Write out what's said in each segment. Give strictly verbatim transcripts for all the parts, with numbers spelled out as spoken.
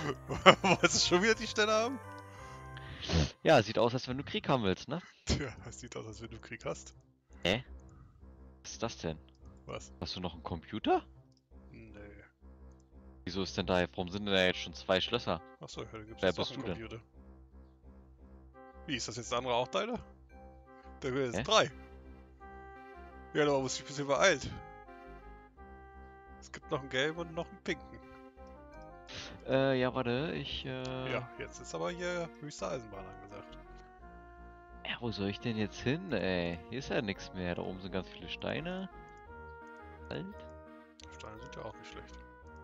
Wolltest du schon wieder die Stelle haben? Ja, sieht aus, als wenn du Krieg haben willst, ne? Tja, es sieht aus, als wenn du Krieg hast. Hä? Was ist das denn? Was? Hast du noch einen Computer? Nee. Wieso ist denn da, warum sind denn da jetzt schon zwei Schlösser? Achso, ja, dann gibt's Wer jetzt doch bist einen du denn? Computer. Wie, ist das jetzt der andere auch deiner? Der will jetzt Hä? drei. Ja, aber muss ich ein bisschen beeilt. Es gibt noch einen gelben und noch einen pinken. Äh, ja, warte, ich, äh... Ja, jetzt ist aber hier höchste Eisenbahn angesagt. Ja, wo soll ich denn jetzt hin, ey? Hier ist ja nichts mehr. Da oben sind ganz viele Steine. Halt. Steine sind ja auch nicht schlecht.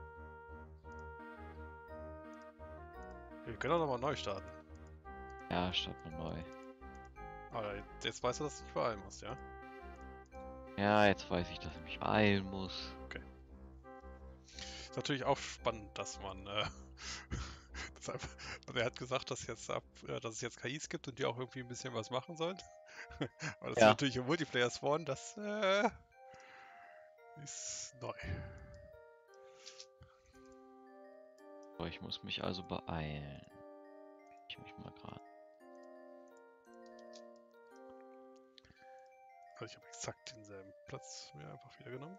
Wir können auch nochmal neu starten. Ja, statt mal neu. Aber jetzt weißt du, dass du nicht beeilen musst, ja? Ja, jetzt weiß ich, dass ich mich beeilen muss. Ist natürlich auch spannend, dass man, äh, das einfach, also er hat gesagt, dass, jetzt ab, äh, dass es jetzt K Is gibt und die auch irgendwie ein bisschen was machen sollen. Aber das Ja. natürlich im Multiplayer spawnen, das äh, ist neu. So, ich muss mich also beeilen. Ich mich mal gerade. Also ich habe exakt denselben Platz mir einfach wieder genommen.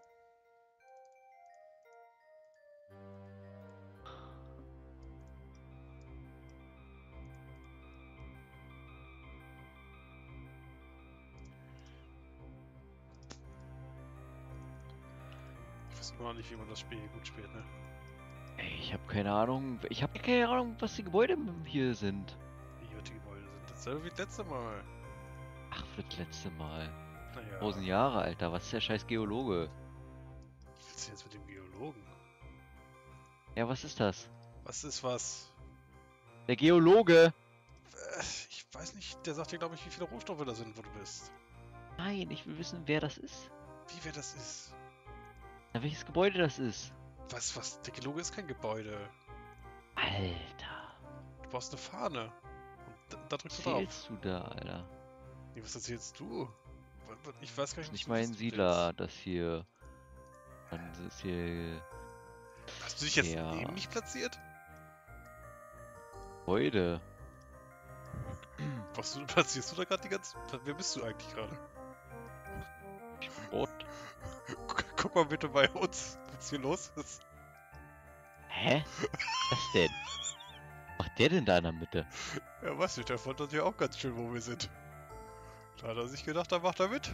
Ich weiß immer noch nicht, wie man das Spiel gut spielt, ne? Ey, ich habe keine Ahnung. Ich habe keine Ahnung, was die Gebäude hier sind. Wie hier die Gebäude sind. Dasselbe wie das letzte Mal. Ach, für das letzte Mal. Naja. Tausend Jahre, Alter. Was ist der scheiß Geologe? Was willst du jetzt mit dem Geologen? Ja, was ist das? Was ist was? Der Geologe! Äh, Ich weiß nicht, der sagt dir, glaube ich, wie viele Rohstoffe da sind, wo du bist. Nein, ich will wissen, wer das ist. Wie wer das ist? Na, welches Gebäude das ist. Was, was? Der Geologe ist kein Gebäude. Alter. Du brauchst eine Fahne. Und da, da drückst Was du drauf. erzählst du da, Alter? Nee, was erzählst du? Wa- wa- Ich weiß gar Das nicht, ist was nicht du mein wissen Siedler, willst. das hier. Dann ist hier Hast du dich jetzt Ja. neben mich platziert? Gebäude. Was du, platzierst du da gerade die ganze... Wer bist du eigentlich gerade? Rot. Guck, guck mal bitte bei uns, was hier los ist. Hä? Was denn? Was macht der denn da in der Mitte? Ja, weiß nicht, der fand das ja auch ganz schön, wo wir sind. Da hat er sich gedacht, da macht er mit.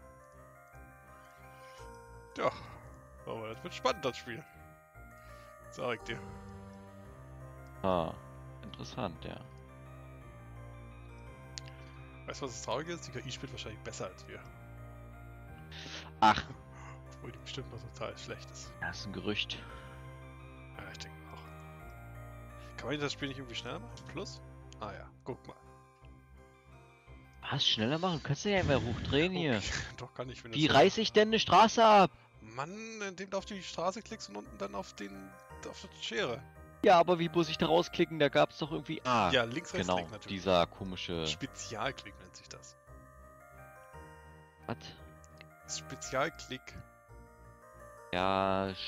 Ja, aber das wird spannend, das Spiel. Sag ich dir. Ah, interessant, ja. Weißt du, was das Traurige ist? Die K I spielt wahrscheinlich besser als wir. Ach, Obwohl die bestimmt noch total schlecht ist. das ist ein Gerücht. Ja, ich denke auch. Kann man das Spiel nicht irgendwie schneller machen? Plus? Ah ja, guck mal. Was? Schneller machen? Kannst du ja immer hochdrehen hier. Okay, doch kann ich, wenn Wie das reiße ich denn eine Straße ab? Mann, indem du auf die Straße klickst und unten dann auf den auf die Schere. Ja, aber wie muss ich da rausklicken? Da gab es doch irgendwie. Ah, Ja, links, rechts, genau. Klick natürlich. Dieser komische. Spezialklick nennt sich das. Was? Spezialklick. Ja,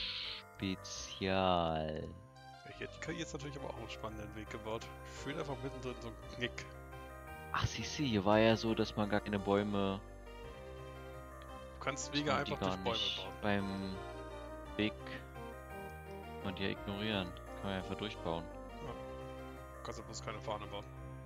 Spezial. Hier hat die K I jetzt natürlich aber auch einen spannenden Weg gebaut. Ich fühle einfach mittendrin so einen Knick. Ach, siehst du, hier war ja so, dass man gar keine Bäume. Du kannst dass Wege man die einfach durch gar Bäume nicht bauen. beim Weg. Kann man die ja ignorieren. Kann man einfach durchbauen. Du kannst aber bloß keine Fahne bauen.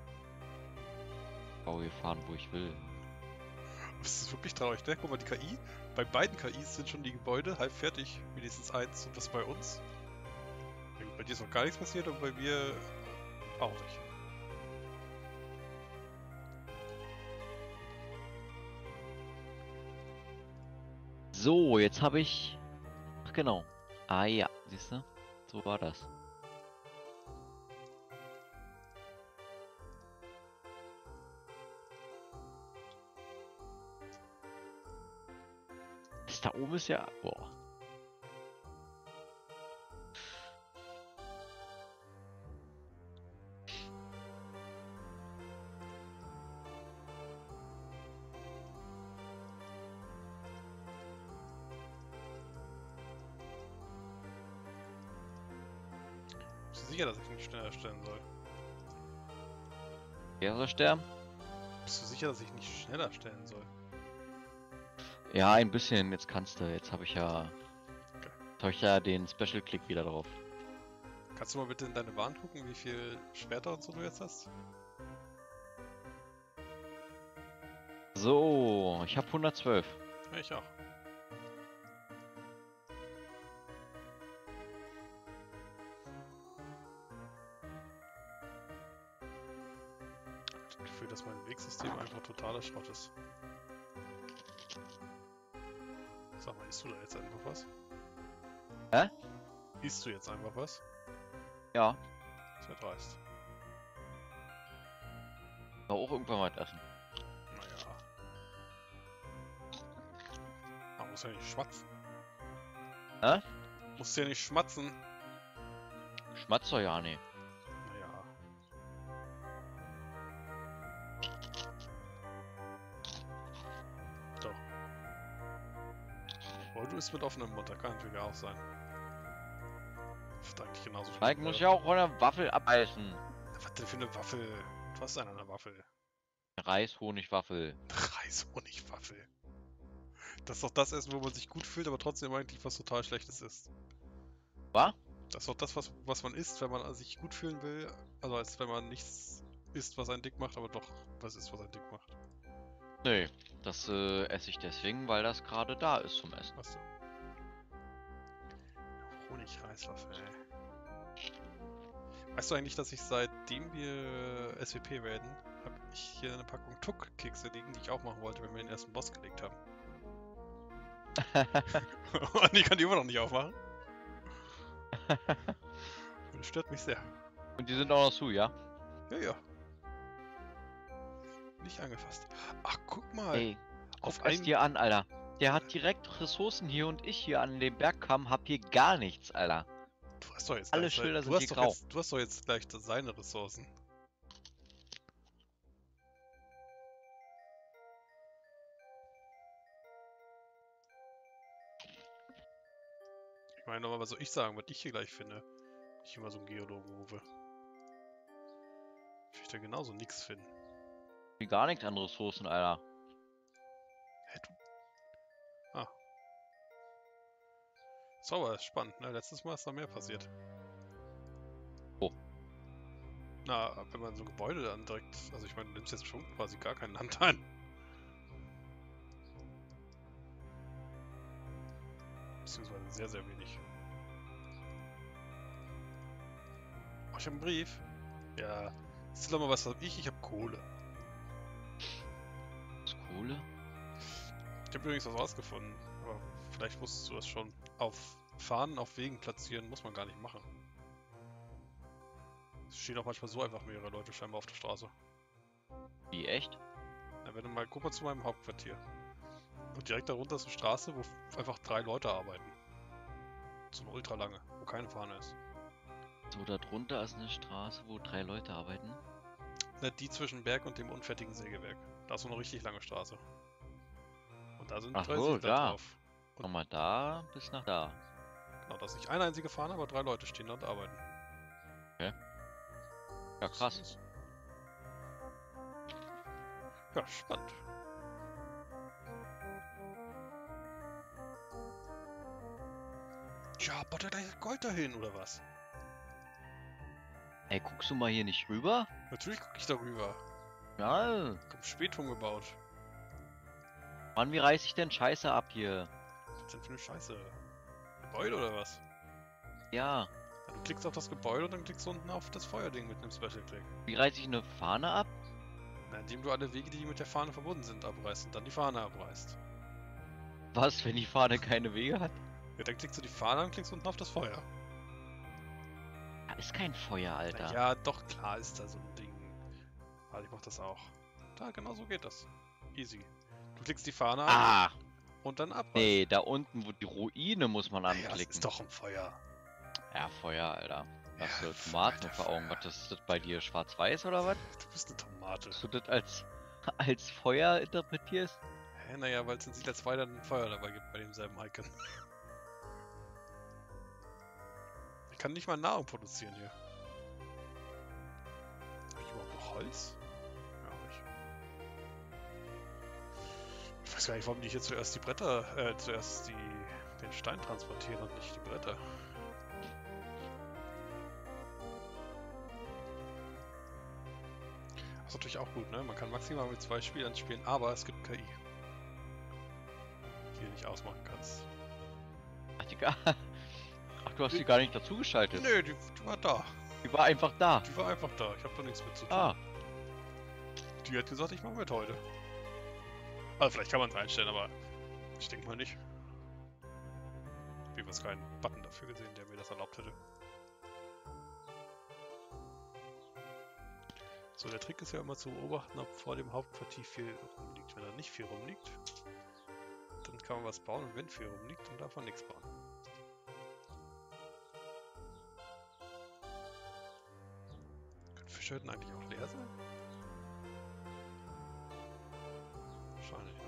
Bau hier fahren, wo ich will. Das ist wirklich traurig, ne? Guck mal, die K I, bei beiden K Is sind schon die Gebäude halb fertig, wenigstens eins, und das bei uns. Bei dir ist noch gar nichts passiert und bei mir auch nicht. So, jetzt habe ich. Ach genau. Ah ja, siehst du? So war das. Das da oben ist ja. Boah. du sicher, dass ich nicht schneller stellen soll? Wer soll sterben? Bist du sicher, dass ich nicht schneller stellen soll? Ja, ein bisschen. Jetzt kannst du. Jetzt habe ich ja. Okay. Jetzt habe ich ja den Special Click wieder drauf. Kannst du mal bitte in deine Bahn gucken, wie viel Schwerter und so du jetzt hast? So, ich habe hundertzwölf. Ja, ich auch. Ich habe das Gefühl, dass mein Wegsystem einfach totaler Schrott ist. Sag mal, isst du da jetzt einfach was? Hä? Isst du jetzt einfach was? Ja, Das wird dreist. war auch irgendwann was essen. Naja. Man muss ja nicht schmatzen. Hä? Musst ja nicht schmatzen. Schmatzer ja nicht. Naja. Doch. Oder du isst mit offenem Mund, da kann natürlich auch sein. Das ist eigentlich genauso schlimm. Mike muss ja auch von der Waffel abbeißen. Was denn für eine Waffel? Du hast einen an der Waffel. Reishonigwaffel. Reishonigwaffel. Das ist doch das Essen, wo man sich gut fühlt, aber trotzdem eigentlich was total Schlechtes ist. Was? Das ist doch das, was, was man isst, wenn man sich gut fühlen will. Also als wenn man nichts isst, was einen dick macht, aber doch was isst, was einen dick macht. Nee, das äh, esse ich deswegen, weil das gerade da ist zum Essen. Achso. Honigreiswaffel, ey. Weißt du eigentlich, dass ich seitdem wir S W P werden, habe ich hier eine Packung Tuck-Kekse liegen, die ich auch machen wollte, wenn wir den ersten Boss gelegt haben. Und ich kann die immer noch nicht aufmachen. Und das stört mich sehr. Und die sind auch noch zu, ja? Ja, ja. Nicht angefasst. Ach, guck mal. Ey, auf guck es ein... dir an, Alter. Der hat direkt Ressourcen hier und ich hier an dem Bergkamm hab hier gar nichts, Alter. Du hast doch jetzt Alle gleich Schilder sein... sind du hast hier doch grau. Jetzt, du hast doch jetzt gleich seine Ressourcen. Ich meine nochmal, was soll ich sagen, was ich hier gleich finde? Ich immer so einen Geologen rufe. Ich will da genauso nichts finden. Wie gar nichts an Ressourcen, Alter. Hä, du... Ah. Sauber, ist spannend, ne? Letztes Mal ist da mehr passiert. Oh. Na, wenn man so ein Gebäude dann direkt... Also ich meine, du nimmst jetzt schon quasi gar kein Land ein. Beziehungsweise sehr, sehr wenig. Oh, ich habe einen Brief. Ja. Siehst du doch mal, was hab ich? Ich habe Kohle. Ist Kohle? Ich habe übrigens was rausgefunden. Aber vielleicht wusstest du das schon. Auf Fahnen auf Wegen platzieren muss man gar nicht machen. Es stehen auch manchmal so einfach mehrere Leute scheinbar auf der Straße. Wie, echt? Na, wenn du mal, guck mal zu meinem Hauptquartier. Und direkt darunter ist eine Straße, wo einfach drei Leute arbeiten. So eine ultra lange, wo keine Fahne ist. So, da drunter ist eine Straße, wo drei Leute arbeiten. Na, die zwischen Berg und dem unfertigen Sägewerk. Da ist so eine richtig lange Straße. Und da sind Ach drei so, Siedler da. drauf. Komm mal da bis nach da. Genau, da ist nicht eine einzige Fahne, aber drei Leute stehen da und arbeiten. Ja, krass. Ja, spannend. Ja, bottelt da jetzt Gold dahin, oder was? Ey, guckst du mal hier nicht rüber? Natürlich gucke ich darüber. Ja. Komm, Spätum gebaut. Mann, wie reiß ich denn Scheiße ab hier? Was denn für eine Scheiße? Gebäude oder was? Ja. Ja, du klickst auf das Gebäude und dann klickst du unten auf das Feuerding mit einem Special Click. Wie reiß ich eine Fahne ab? Na, indem du alle Wege, die mit der Fahne verbunden sind, abreißt und dann die Fahne abreißt. Was, wenn die Fahne keine Wege hat? Ja, dann klickst du die Fahne an und klickst unten auf das Feuer. Da ist kein Feuer, Alter. Na ja, doch, klar ist da so ein Ding. Warte, ich mach das auch. Da, genau so geht das. Easy. Du klickst die Fahne an Ah! und dann abreißen. Nee, da unten, wo die Ruine, muss man Ja, das anklicken. ist doch ein Feuer. Ja, Feuer, Alter. Hast Ja, du Tomaten Alter, vor Augen? Feuer. Was ist das bei dir? Schwarz-Weiß oder was? Du bist eine Tomate. Dass du das als, als Feuer interpretierst? Hä, naja, weil es in Siedler zwei dann ein Feuer dabei gibt bei demselben Icon. Ich kann nicht mal Nahrung produzieren hier. Holz? Ja, auch nicht. Ich weiß gar nicht, warum die hier zuerst die Bretter, äh, zuerst die, den Stein transportieren und nicht die Bretter. Das ist natürlich auch gut, ne? Man kann maximal mit zwei Spielern spielen, aber es gibt K I. Die du nicht ausmachen kannst. Ach, die gar... Ach, du hast die gar nicht dazugeschaltet. Nö, die, die war da. Die war einfach da. Die war einfach da. Ich habe da nichts mit zu tun. Ah. Die hat gesagt, ich mache mit heute. Also vielleicht kann man es einstellen, aber ich denke mal nicht. Wie wir es keinen Button dafür gesehen, der mir das erlaubt hätte. So, der Trick ist ja immer zu beobachten, ob vor dem Hauptquartier viel rumliegt. Wenn da nicht viel rumliegt, dann kann man was bauen, und wenn viel rumliegt, dann darf man nichts bauen. Können Fischhütten eigentlich auch leer sein? Wahrscheinlich, ne?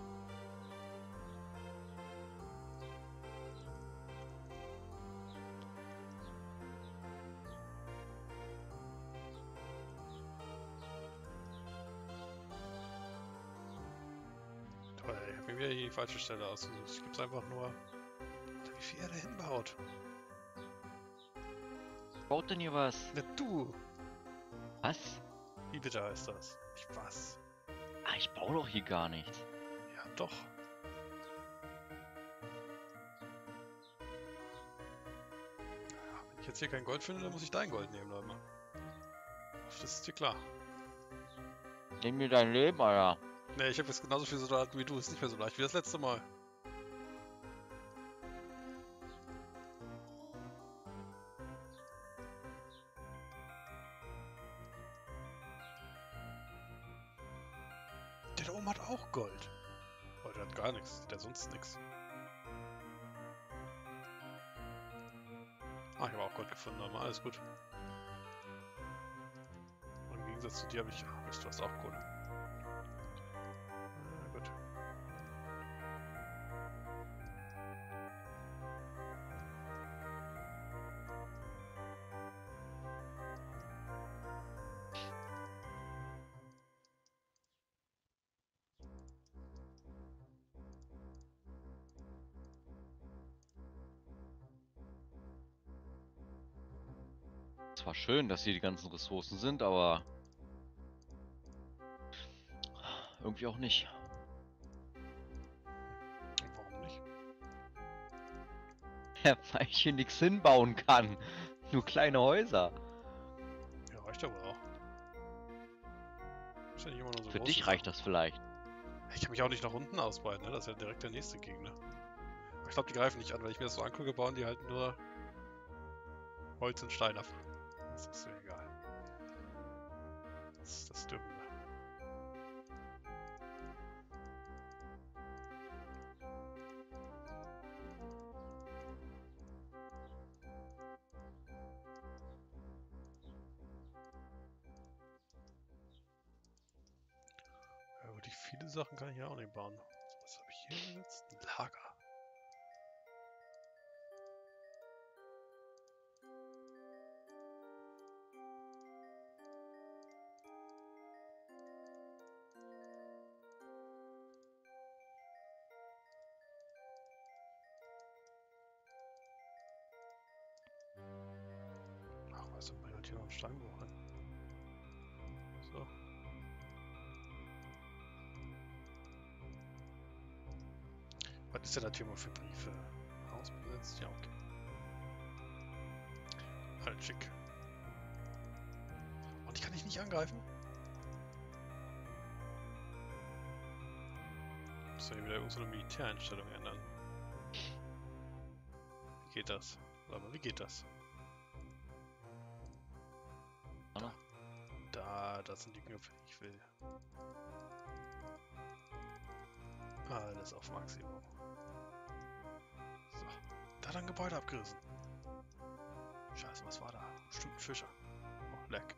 Toll, ich habe mir wieder die falsche Stelle ausgesucht. Ich gebe es einfach nur... Wie viel er da hinbaut. Baut denn hier was? Na du! Was? Wie bitte heißt das? Ich was? Ah, ich baue doch hier gar nichts. Ja, doch. Wenn ich jetzt hier kein Gold finde, dann muss ich dein Gold nehmen, Leute. Das ist dir klar. Nimm mir dein Leben, Alter. Ne, ich habe jetzt genauso viel Soldaten wie du. Ist nicht mehr so leicht wie das letzte Mal. Der da oben hat auch Gold. Aber der hat gar nichts. Der hat sonst nichts. Ah, ich habe auch Gold gefunden, aber alles gut. Und im Gegensatz zu dir habe ich... Ah, du hast auch Kohle. Na gut. Zwar schön, dass hier die ganzen Ressourcen sind, aber irgendwie auch nicht. Und warum nicht? Ja, weil ich hier nichts hinbauen kann. Nur kleine Häuser. Ja, reicht ja wohl auch. Ist ja nicht immer nur so Für große dich Sachen. reicht das vielleicht. Ich kann mich auch nicht nach unten ausbreiten, ne? Das ist ja direkt der nächste Gegner. Aber ich glaube, die greifen nicht an, weil ich mir das so angucke, bauen die halt nur Holz und Stein ab. Das ist mir egal. Das ist das Dumme. Ja, aber die viele Sachen kann ich ja auch nicht bauen. Was habe ich hier jetzt? Ein Lager. Ach, was denn, bringt hier noch einen Steinbruch an? So. Was ist denn das hier mal für Briefe? Haus besetzt? Ja, okay. Halt schick. Und die kann ich nicht angreifen? Muss ja wieder irgendeine Militäreinstellung ändern. Wie geht das? Sag mal, wie geht das? Da. Da, das sind die Knöpfe, die ich will. Alles auf Maximum. So. Da hat er ein Gebäude abgerissen. Scheiße, was war da? Bestimmt ein Fischer. Oh, leck.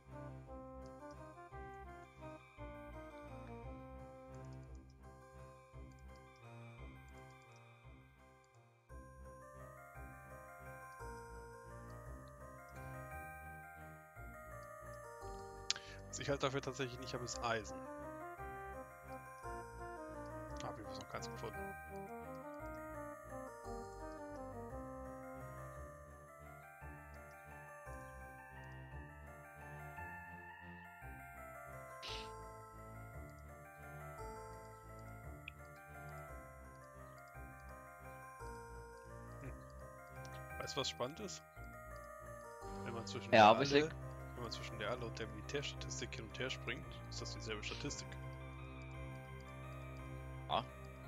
Was ich halt dafür tatsächlich nicht habe, ist Eisen. Habe ich noch keins gefunden. Weißt du, was spannend ist? Wenn man zwischen Ja, der aber ich Alle, sag- wenn man zwischen der Alle und der Militärstatistik hin und her springt, ist das dieselbe Statistik. Ah.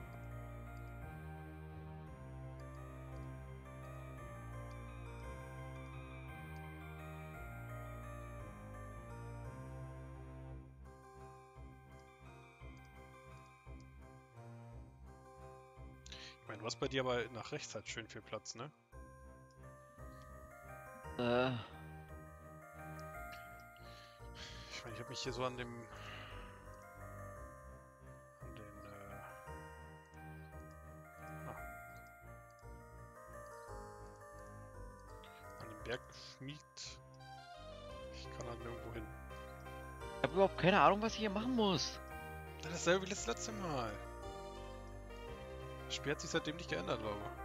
Ich meine, du hast bei dir aber nach rechts halt schön viel Platz, ne? Äh, Ich meine, ich habe mich hier so an dem... an den, äh... ah. an den Berg geschmiegt. Ich kann halt nirgendwo hin. ich habe überhaupt keine Ahnung, was ich hier machen muss. Ja, dasselbe wie das letzte Mal. Das Spiel hat sich seitdem nicht geändert, glaube ich.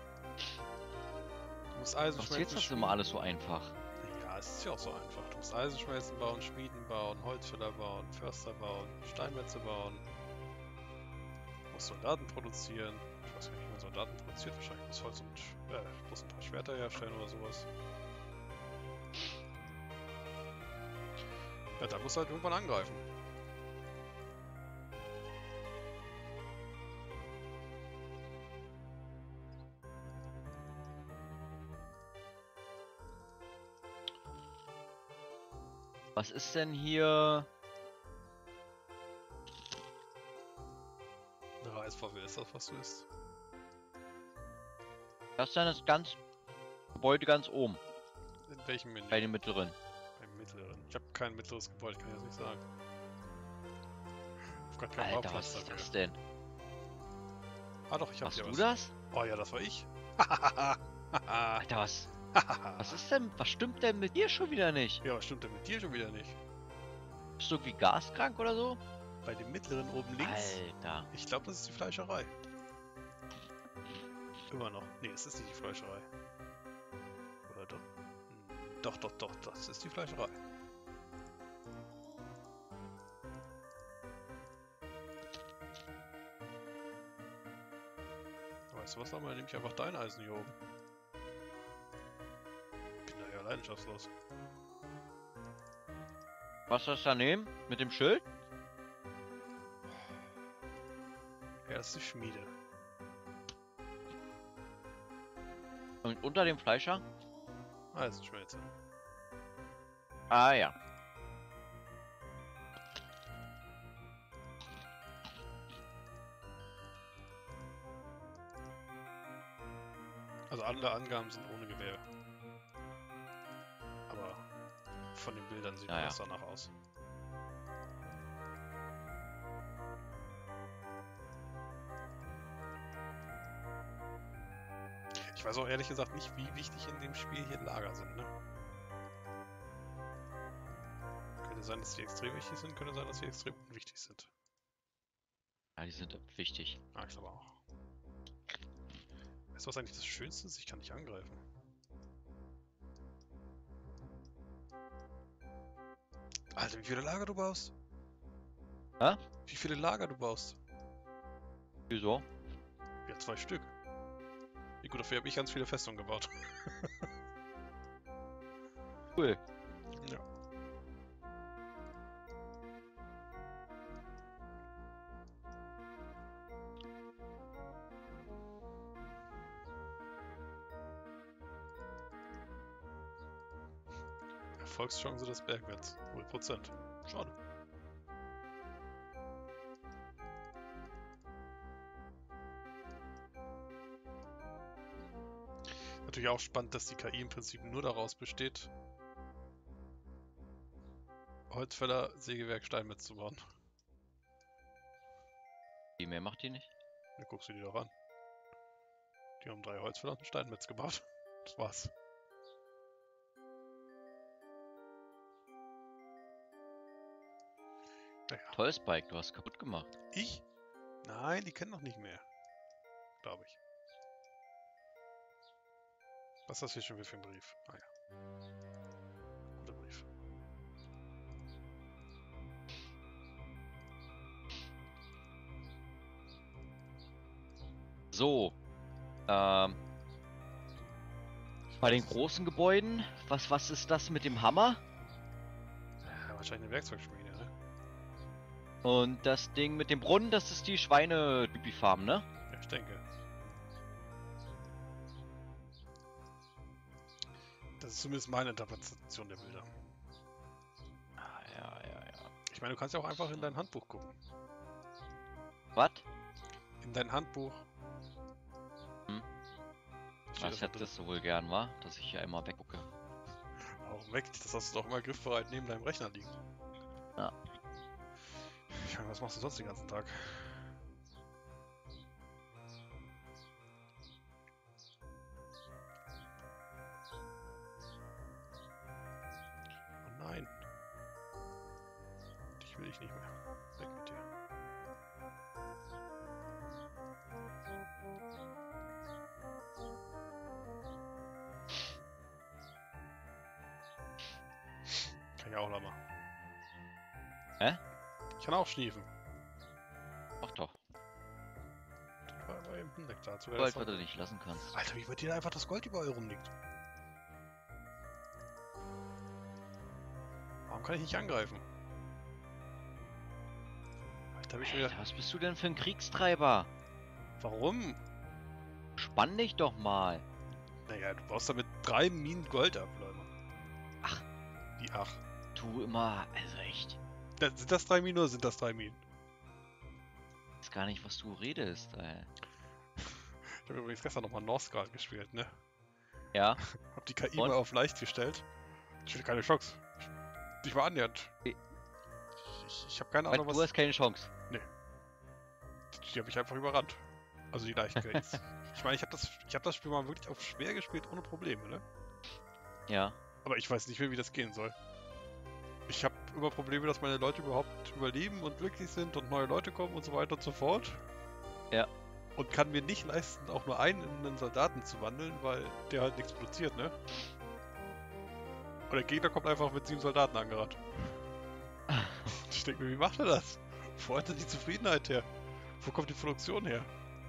Du musst Eisen Was schmelzen, jetzt das schmieden. immer alles so einfach? Ja, es ist ja auch so einfach. Du musst Eisen schmelzen bauen, Schmieden bauen, Holzfäller bauen, Förster bauen, Steinmetze bauen. Du musst Soldaten produzieren. Ich weiß gar nicht, wie man Soldaten produziert. Wahrscheinlich muss Holz und äh, bloß ein paar Schwerter herstellen oder sowas. Ja, da musst du halt irgendwann angreifen. Was ist denn hier? Eine Reiswaffe ist das, was du isst. Das ist dann das ganz Gebäude ganz oben, In welchem Menü? bei den mittleren. Beim mittleren. Ich habe kein mittleres Gebäude, kann ich jetzt nicht sagen. Ich hab grad keinen Alter, Bauplatz was ist dafür. das denn? Ah doch, ich hab Warst hier du was. das? Oh ja, das war ich. Alter, was? Was ist denn? Was stimmt denn mit dir schon wieder nicht? Ja, was stimmt denn mit dir schon wieder nicht? Bist du irgendwie gaskrank oder so? Bei dem mittleren oben links? Alter. Ich glaube, das ist die Fleischerei. Immer noch. Nee, es ist nicht die Fleischerei. Oder doch? Hm, Doch, doch, doch, das ist die Fleischerei. Weißt du was, dann nehme ich einfach dein Eisen hier oben. Bin da ja leidenschaftslos. Was soll das da nehmen? Mit dem Schild? Ja, das ist die Schmiede. Und unter dem Fleischer? Eisenschmelze. Ah ja. Also alle Angaben sind ohne Gewehr. Aber von den Bildern sieht Ja, das ja. danach aus. Ich weiß auch ehrlich gesagt nicht, wie wichtig in dem Spiel hier Lager sind, ne? Könnte sein, dass die extrem wichtig sind, könnte sein, dass die extrem unwichtig sind. Ja, die sind wichtig. Ah, ich glaube auch. Weißt du, was eigentlich das Schönste ist? Ich kann nicht angreifen. Alter, wie viele Lager du baust? Hä? Wie viele Lager du baust? Wieso? Ja, zwei Stück. Wie gut, dafür habe ich ganz viele Festungen gebaut. Cool. Ja. Erfolgschance des Bergwerts. null Prozent. Schade. Natürlich auch spannend, dass die K I im Prinzip nur daraus besteht, Holzfäller, Sägewerk, Steinmetz zu bauen. Die mehr macht die nicht. Da guckst du dir doch an. Die haben drei Holzfäller und einen Steinmetz gebaut. Das war's. Naja. Toll, Spike, du hast kaputt gemacht. Ich? Nein, die kennen noch nicht mehr. Glaube ich. Was ist das hier schon wieder für ein Brief? Ah ja. Guter Brief. So. Ähm. Bei den großen Gebäuden, was, was ist das mit dem Hammer? Ja, wahrscheinlich eine Werkzeugschmiede, ne? Und das Ding mit dem Brunnen, das ist die Schweine-Farm, ne? Ja, ich denke. Das ist zumindest meine Interpretation der Bilder. Ah, ja, ja, ja. Ich meine, du kannst ja auch einfach in dein Handbuch gucken. Was? In dein Handbuch. Hm? Steht Was das da hättest du wohl gern, wa? Dass ich hier einmal weggucke. Warum weg? Das hast du doch immer griffbereit neben deinem Rechner liegen. Ja. Ich meine, was machst du sonst den ganzen Tag? Oh nein. Dich will ich nicht mehr. Weg mit dir. Kann ich auch mal. Hä? Ich kann auch schniefen. Ach doch. Das war aber eben ein Nektar. Zu Gold, was du nicht lassen kannst. Alter, wie bei dir einfach das Gold überall rumliegt. Warum kann ich nicht angreifen? Alter, hab ich wieder... Alter, was bist du denn für ein Kriegstreiber? Warum? Spann dich doch mal. Naja, du baust damit drei Minen Gold ab, Leute. Ach. Wie ach? Tu immer, also echt. Da, sind das drei Minen oder sind das drei Minen? Ich weiß gar nicht, was du redest, ey. Ich habe übrigens gestern nochmal Northgard gespielt, ne? Ja? Hab die K I Und? mal auf leicht gestellt. Ich hatte keine Chance. Nicht mal annähernd. Ich, ich, ich habe keine Ahnung, du was... hast keine Chance. Die habe ich einfach überrannt. Also die leichten K Is. Ich meine, ich habe das, ich hab das Spiel mal wirklich auf schwer gespielt, ohne Probleme, ne? Ja. Aber ich weiß nicht mehr, wie das gehen soll. Ich habe immer Probleme, dass meine Leute überhaupt überleben und glücklich sind und neue Leute kommen und so weiter und so fort. Ja. Und kann mir nicht leisten, auch nur einen in einen Soldaten zu wandeln, weil der halt nichts produziert, ne? Und der Gegner kommt einfach mit sieben Soldaten angerannt. Ich denke mir, wie macht er das? Wo hat er die Zufriedenheit her? Wo kommt die Produktion her?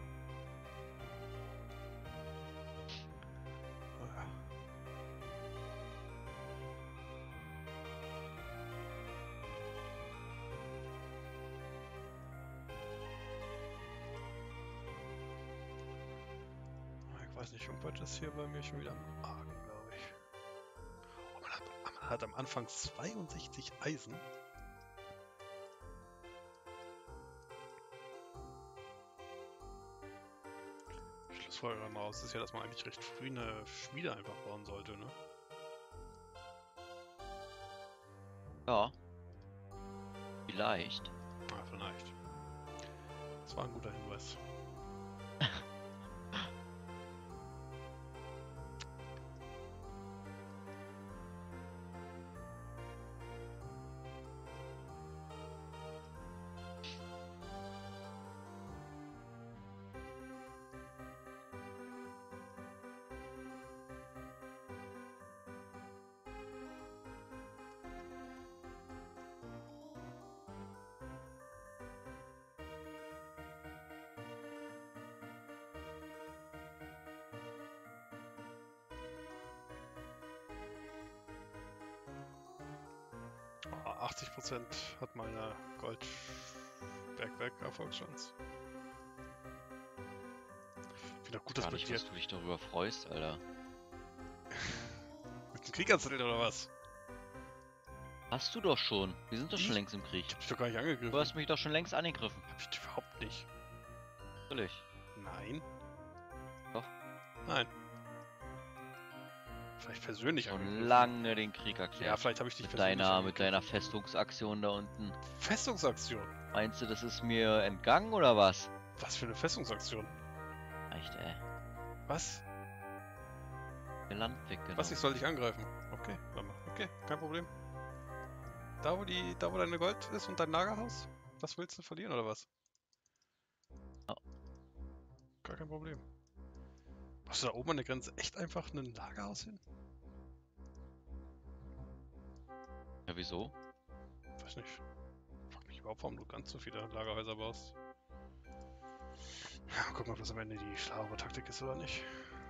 Ich weiß nicht, irgendwas ist hier bei mir schon wieder am Argen, glaube ich. Oh, man, hat, man hat am Anfang zweiundsechzig Eisen. Schlussfolgerung daraus ist ja, dass man eigentlich recht früh eine Schmiede einfach bauen sollte, ne? Ja. Vielleicht. Ja, vielleicht. Das war ein guter Hinweis. achtzig Prozent hat meine Goldbergwerk-Erfolgschance. Wieder gut, dass Gar bei nicht, dir was du dich darüber freust, Alter. mit dem Krieg anzureden oder was? Hast du doch schon. Wir sind doch Ich? schon längst im Krieg. Ich hab dich doch gar nicht angegriffen. Du hast mich doch schon längst angegriffen. Hab ich überhaupt nicht. Natürlich. Nein. Doch. Nein. Vielleicht persönlich Schon angegriffen. lange den Krieg erklärt. Ja, vielleicht habe ich dich mit persönlich deiner, mit angegriffen. deiner Festungsaktion da unten. Festungsaktion? Meinst du, das ist mir entgangen oder was? Was für eine Festungsaktion? Echt, ey. Was? Ihr Land weggenommen. Was, ich soll dich angreifen? Okay, warte mal. Okay, kein Problem. Da wo die, da wo deine Gold ist und dein Lagerhaus? Das willst du verlieren oder was? Ja. Gar kein Problem. Hast du da oben an der Grenze echt einfach ein Lagerhaus hin? Ja, wieso? Weiß nicht. Frag mich überhaupt, warum du ganz so viele Lagerhäuser baust. Ja, gucken, ob das am Ende die schlauere Taktik ist oder nicht.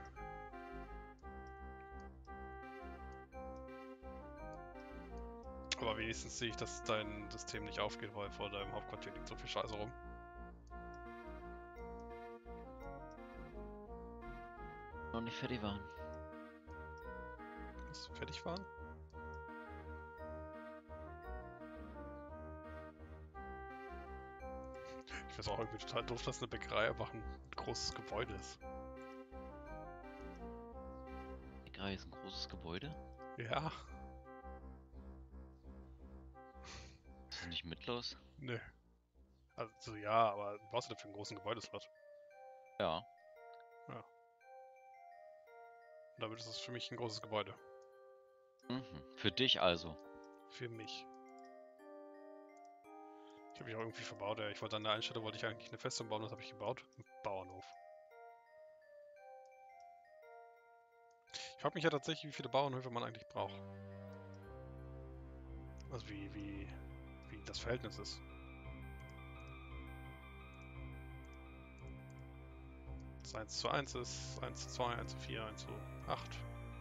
Aber wenigstens sehe ich, dass dein System nicht aufgeht, weil vor deinem Hauptquartier liegt so viel Scheiße rum. Noch nicht fertig waren. Bis wir fertig waren? Ich weiß auch irgendwie total doof, dass eine Bäckerei einfach ein großes Gebäude ist. Bäckerei ist ein großes Gebäude. Ja, Ist das nicht mittellos? nö. Also ja, aber was brauchst du denn für einen großen Gebäudeslot? Ja. Und damit ist es für mich ein großes Gebäude. Mhm. Für dich also. Für mich. Ich habe mich auch irgendwie verbaut, ja. Ich wollte an der einen Stelle wollte ich eigentlich eine Festung bauen, das habe ich gebaut. Ein Bauernhof. Ich frage mich ja tatsächlich, wie viele Bauernhöfe man eigentlich braucht. Also wie, wie, wie das Verhältnis ist. Das eins zu eins ist, eins zu zwei, eins zu vier, eins zu acht.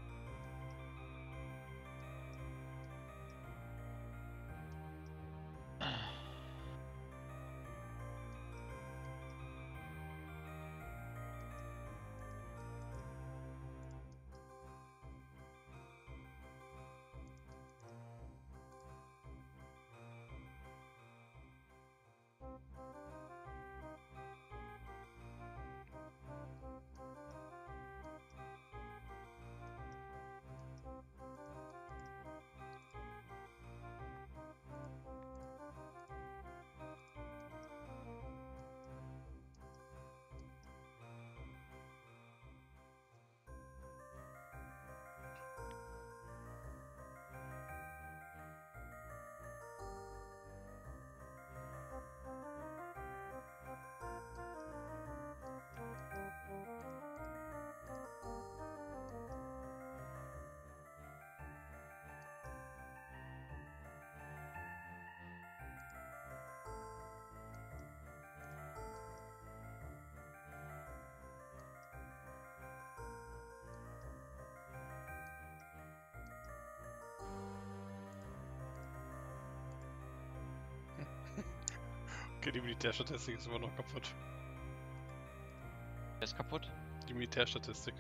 Okay, die Militärstatistik ist immer noch kaputt. Der ist kaputt. Die Militärstatistik.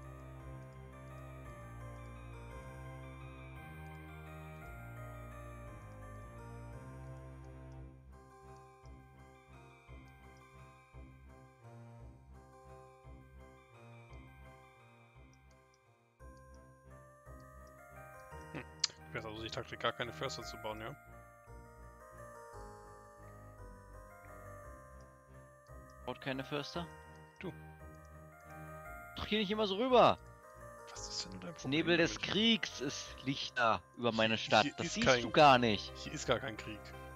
Hm. Ich weiß also die Taktik, gar keine Förster zu bauen, ja? Baut keine Förster? Du. Doch hier nicht immer so rüber. Was ist denn dein Das Problem Nebel des damit? Kriegs ist Licht da über meine Hier- Stadt. hier Das ist siehst kein- du gar nicht. Hier ist gar kein Krieg.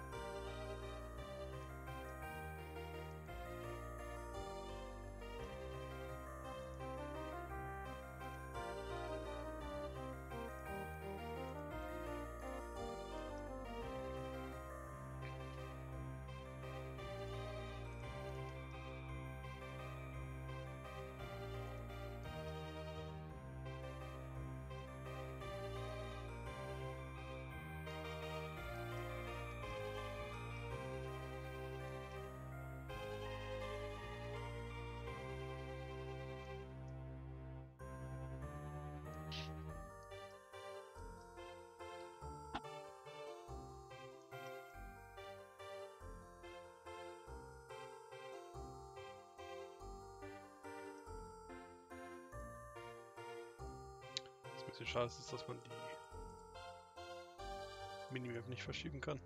Was ein bisschen schade ist, dass man die Minimap nicht verschieben kann.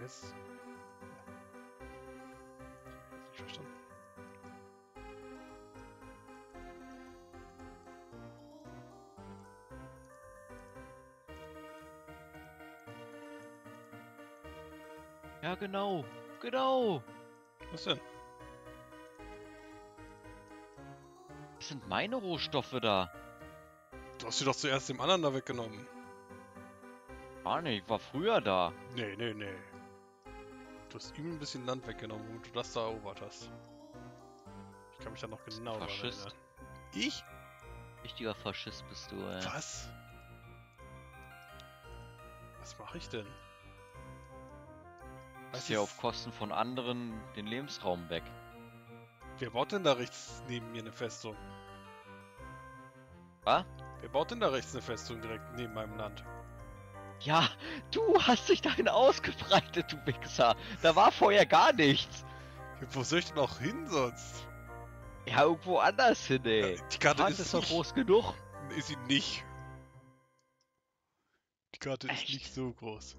jetzt? Ja. Das hab ich jetzt nicht verstanden. Ja, genau. Genau. Was denn? Das sind meine Rohstoffe da. Du hast sie doch zuerst dem anderen da weggenommen. War nicht, ich war früher da. Nee, nee, nee. Du hast ihm ein bisschen Land weggenommen, wo du das da erobert hast. Ich kann mich da noch genau daran Faschist. erinnern. Ich? Richtiger Faschist bist du, ey. Was? Was mache ich denn? Ist hier auf Kosten von anderen den Lebensraum weg. Wer baut denn da rechts neben mir eine Festung? Was? Wer baut denn da rechts eine Festung direkt neben meinem Land? Ja, du hast dich dahin ausgebreitet, du Wichser. Da war vorher gar nichts. Ja, wo soll ich denn auch hin sonst? Ja, irgendwo anders hin, ey. Ja, die Karte Hand ist ist doch nicht- groß genug. Ist sie nicht. Die Karte Echt? ist nicht so groß.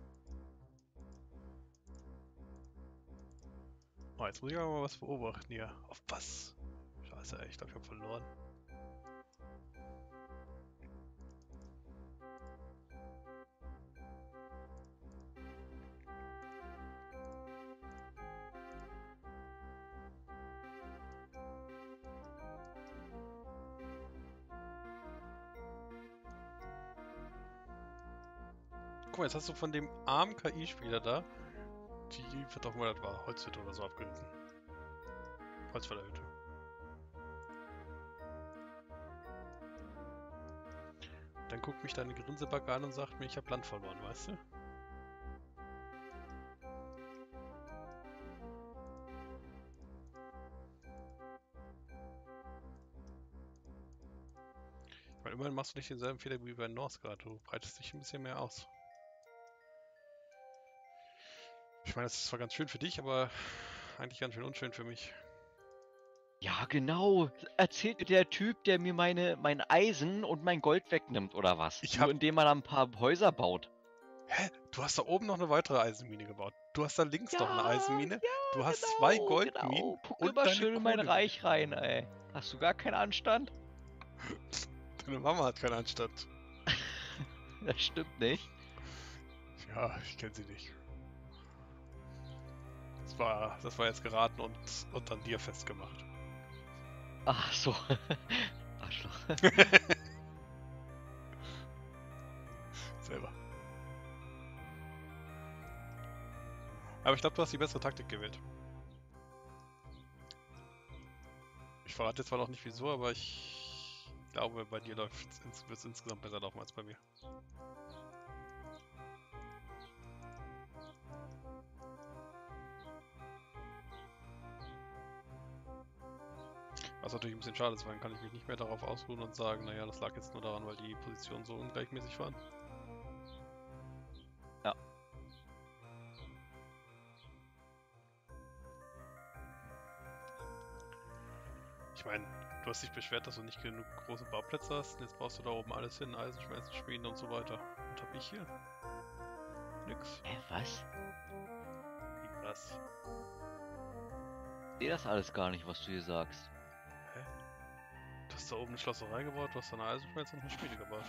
Oh, jetzt muss ich aber mal was beobachten hier. Auf was? Scheiße, ey, ich glaube, ich habe verloren. Guck mal, jetzt hast du von dem armen K I-Spieler da die, verdammt mal, das war Holzhütte oder so abgerissen. Holzfällerhütte. Dann guckt mich deine Grinsebacke an und sagt mir, ich habe Land verloren, weißt du? Ich meine, immerhin machst du nicht denselben Fehler wie bei Northgard, du breitest dich ein bisschen mehr aus. Ich meine, das ist zwar ganz schön für dich, aber eigentlich ganz schön unschön für mich. Ja, genau. Erzählt mir der Typ, der mir meine mein Eisen und mein Gold wegnimmt, oder was? Ich Nur hab- indem er ein paar Häuser baut. Hä? Du hast da oben noch eine weitere Eisenmine gebaut. Du hast da links noch eine Ja, Eisenmine. ja, Du hast genau, zwei Goldminen Genau. Guck und immer deine schön in mein Kohlemine. Reich rein, ey. Hast du gar keinen Anstand? Deine Mama hat keinen Anstand. Das stimmt nicht. Ja, ich kenne sie nicht. Das war, das war jetzt geraten und, und an dir festgemacht. Ach so. Arschloch. Selber. Aber ich glaube, du hast die bessere Taktik gewählt. Ich verrate jetzt zwar noch nicht wieso, aber ich glaube, bei dir läuft es ins, insgesamt besser laufen als bei mir. Was natürlich ein bisschen schade ist, weil dann kann ich mich nicht mehr darauf ausruhen und sagen, naja, das lag jetzt nur daran, weil die Positionen so ungleichmäßig waren. Ja. Ich meine, du hast dich beschwert, dass du nicht genug große Bauplätze hast. Und jetzt baust du da oben alles hin, Eisenschmelzen, Schmieden und so weiter. Und hab ich hier? Nix. Hä, was? Wie was? Ich sehe das alles gar nicht, was du hier sagst. Du hast da oben eine Schlosserei gebaut, du hast da eine Eisenschmelze und eine Schmiede gebaut.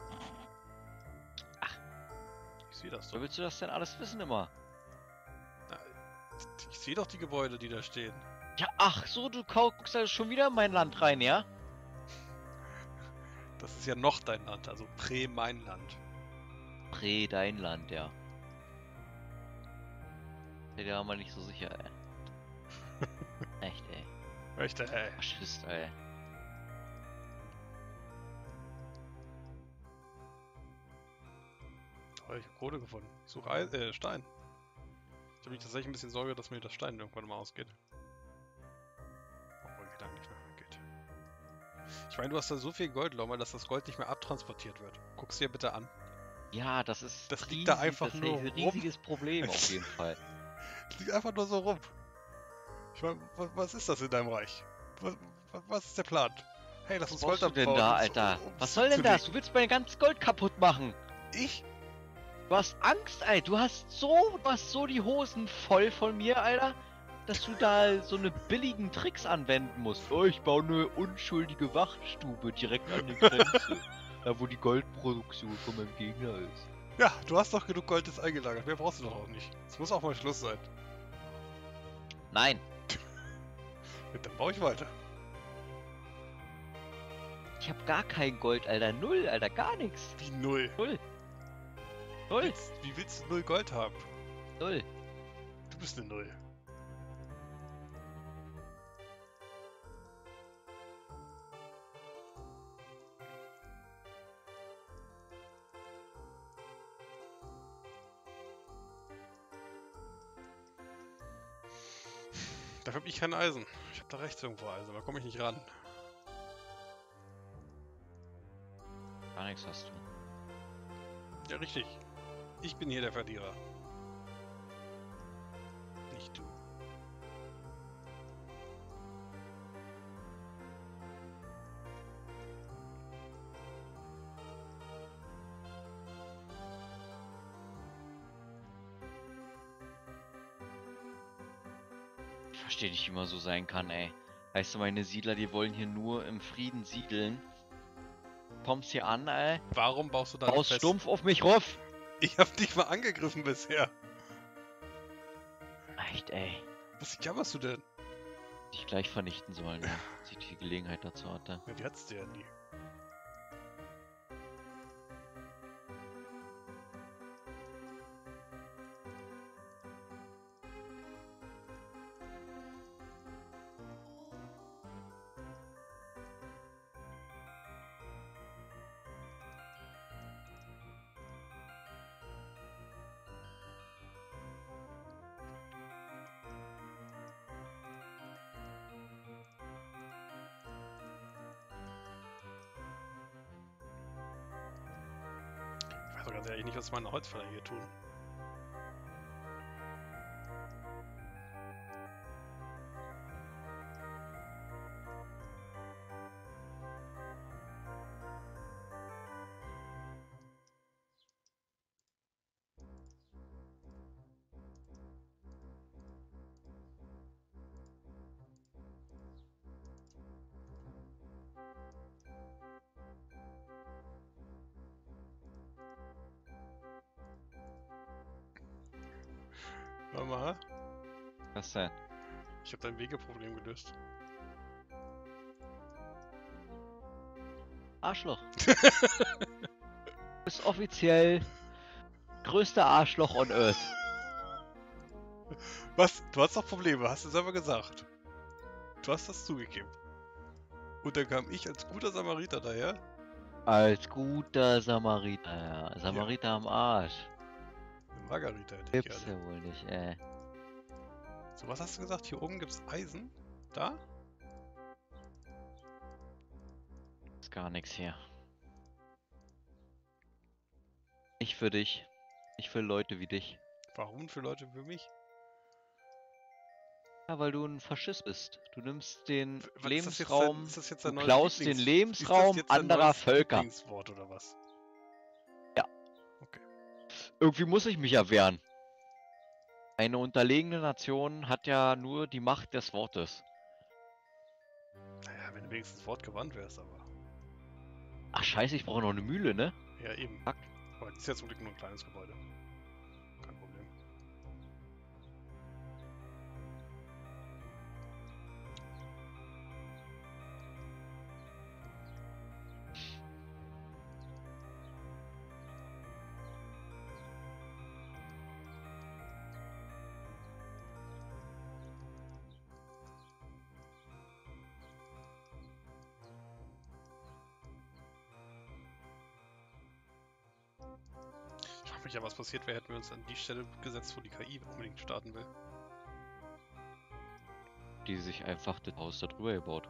Ach. Ich sehe das Wo doch. willst du das denn alles wissen immer? Na, ich sehe doch die Gebäude, die da stehen. Ja, ach so, du guckst da schon wieder in mein Land rein, ja? Das ist ja noch dein Land, also Prä mein Land. Prä dein Land, ja. Bin ja mal nicht so sicher, ey. Echt, ey. Echt, ey. Faschist, ey. Oh, ich hab Kohle gefunden. Ich suche Eis äh, Stein. Ich habe mich tatsächlich ein bisschen Sorge, dass mir das Stein irgendwann mal ausgeht. Obwohl geht eigentlich noch geht. Ich meine, du hast da so viel Goldlommer, dass das Gold nicht mehr abtransportiert wird. Guck's dir bitte an. Ja, das ist Das liegt da einfach das ist nur ein rum. riesiges Problem auf jeden Fall. Es liegt einfach nur so rum. Ich meine, was, was ist das in deinem Reich? Was, was, was ist der Plan? Hey, lass uns Was Gold brauchst du denn abbauen, da, um's- Alter? um's Was soll denn zu das? legen. Du willst mein ganzes Gold kaputt machen. Ich? Du hast Angst, ey. Du hast so, du hast so die Hosen voll von mir, Alter, dass du da so eine billigen Tricks anwenden musst. Oh, ich baue eine unschuldige Wachtstube direkt an der Grenze. Da wo die Goldproduktion von meinem Gegner ist. Ja, du hast doch genug Gold jetzt eingelagert. Mehr brauchst du doch auch nicht. Es muss auch mal Schluss sein. Nein. Ja, dann baue ich weiter. Ich hab gar kein Gold, Alter. Null, Alter. Gar nichts. Wie null? Null. Null. Willst, wie willst du null Gold haben? Null. Du bist eine Null. Dafür habe ich kein Eisen. Ich habe da rechts irgendwo Eisen, da komme ich nicht ran. Gar nichts hast du. Ja, richtig. Ich bin hier der Verlierer. Nicht du. Ich verstehe nicht, wie man so sein kann, ey. Weißt du, meine Siedler, die wollen hier nur im Frieden siedeln. Kommst hier an, ey. Warum baust du da Baust fest? stumpf auf mich rauf. Ich hab dich mal angegriffen bisher. Echt, ey. Was jammerst du denn? Dich gleich vernichten sollen, ja. Als ich die Gelegenheit dazu hatte. Ja, die hattest du ja nie. Ich weiß doch ganz ehrlich nicht, was meine Holzfäller hier tun. Mama, Was denn? ich habe dein Wegeproblem gelöst. Arschloch. Du bist offiziell größter Arschloch on Earth. Was? Du hast doch Probleme, hast du selber gesagt. Du hast das zugegeben. Und dann kam ich als guter Samariter daher. Als guter Samariter, ja. Samariter am Arsch. Eine Margarita hätte ich Gibt's gerne. ja wohl nicht, ey. So, was hast du gesagt? Hier oben gibt's Eisen? Da? Ist gar nichts hier. Ich für dich. Ich für Leute wie dich. Warum für Leute wie mich? Ja, weil du ein Faschist bist. Du nimmst den W- was ist das jetzt Lebensraum, dein- ist das jetzt du dein neues klaust den Lieblings- Lebensraum ist das jetzt dein anderer neues Völker. Lieblingswort oder was? Ja. Okay. Irgendwie muss ich mich ja wehren. Eine unterlegene Nation hat ja nur die Macht des Wortes. Naja, wenn du wenigstens wortgewandt wärst, aber. Ach scheiße, ich brauche noch eine Mühle, ne? Ja, eben. Fuck. Aber das ist ja zum Glück nur ein kleines Gebäude. Kein Problem. Ich frage mich ja, was passiert wäre, hätten wir uns an die Stelle gesetzt, wo die K I unbedingt starten will. Die sich einfach das Haus da drüber gebaut.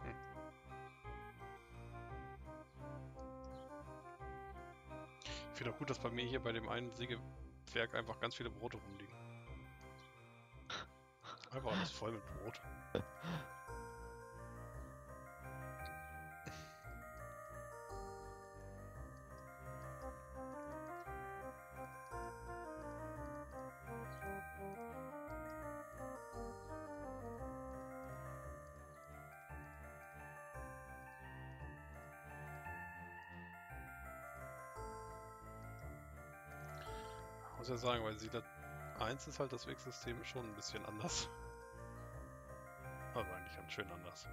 Ich finde auch gut, dass bei mir hier bei dem einen Sägewerk einfach ganz viele Brote rumliegen. Einfach alles voll mit Brot. muss ja sagen, weil Siedler eins ist halt das Wegsystem schon ein bisschen anders. Also eigentlich ganz schön anders.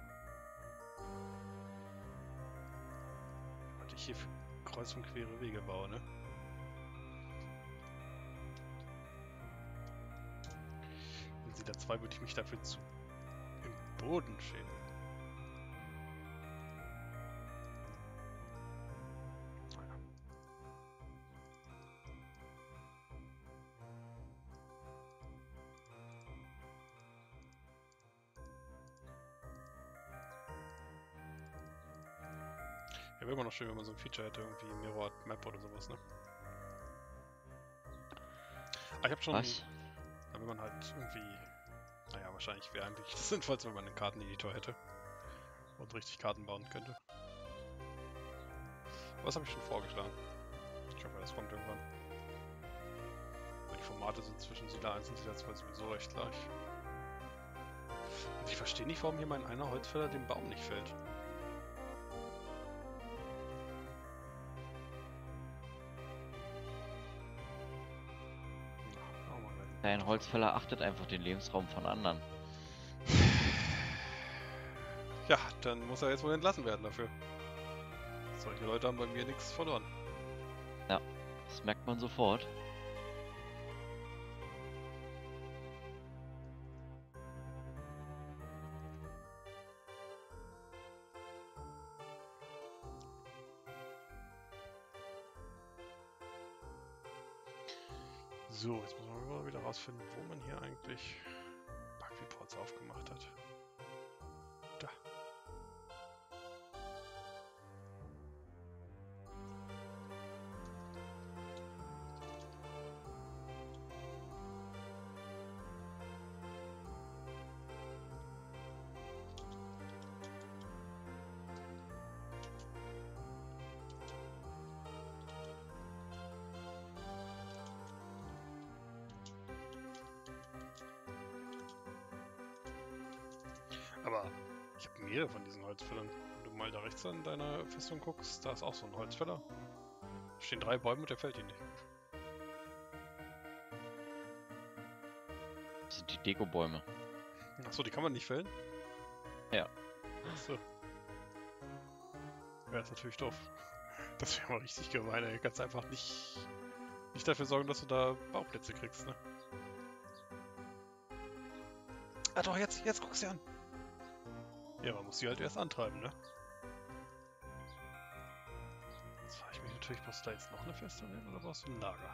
Was ich hier für kreuz und quere Wege baue, ne? In Siedler zwei würde ich mich dafür zu im Boden schämen. Ja, wäre immer noch schön, wenn man so ein Feature hätte, irgendwie Mirrored Map oder sowas, ne? Ah, ich hab schon... Was? Wenn man halt irgendwie... Naja, wahrscheinlich wäre eigentlich das Sinnvollste, wenn man einen Karteneditor hätte. Und richtig Karten bauen könnte. Aber das habe ich schon vorgeschlagen. Ich hoffe, das kommt irgendwann. Aber die Formate sind zwischen Siedler eins und Siedler zwei sowieso recht gleich. Und ich verstehe nicht, warum hier mein einer Holzfäller dem Baum nicht fällt. Dein Holzfäller achtet einfach den Lebensraum von anderen. Ja, dann muss er jetzt wohl entlassen werden dafür. Solche Leute haben bei mir nichts verloren. Ja, das merkt man sofort. So, jetzt muss man mal wieder rausfinden, wo man hier eigentlich Bug Reports aufgemacht hat. Da. Aber ich habe mehrere von diesen Holzfällern. Wenn du mal da rechts an deiner Festung guckst, da ist auch so ein Holzfäller. Da stehen drei Bäume und der fällt ihn nicht. Das sind die Dekobäume. Achso, die kann man nicht fällen? Ja. Achso. Wäre das natürlich doof. Das wäre mal richtig gemein, ey. Du kannst einfach nicht, nicht dafür sorgen, dass du da Bauplätze kriegst, ne? Ah doch, jetzt, jetzt guck's dir an. Ja, man muss sie halt erst antreiben, ne? Jetzt frage ich mich natürlich, brauchst du da jetzt noch eine Festung hin oder brauchst du ein Lager?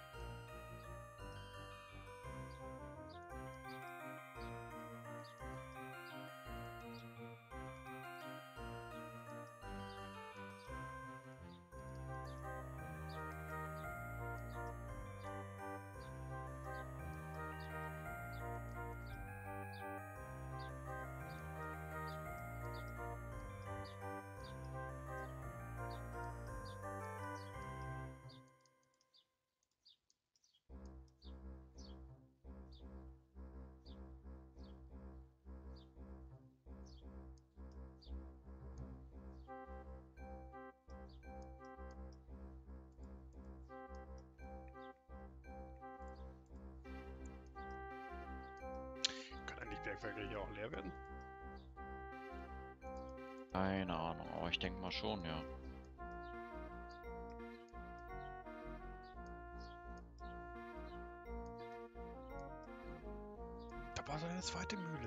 Kann eigentlich Bergwerke hier auch leer werden? Keine Ahnung, aber ich denke mal schon, ja. Da war eine zweite Mühle.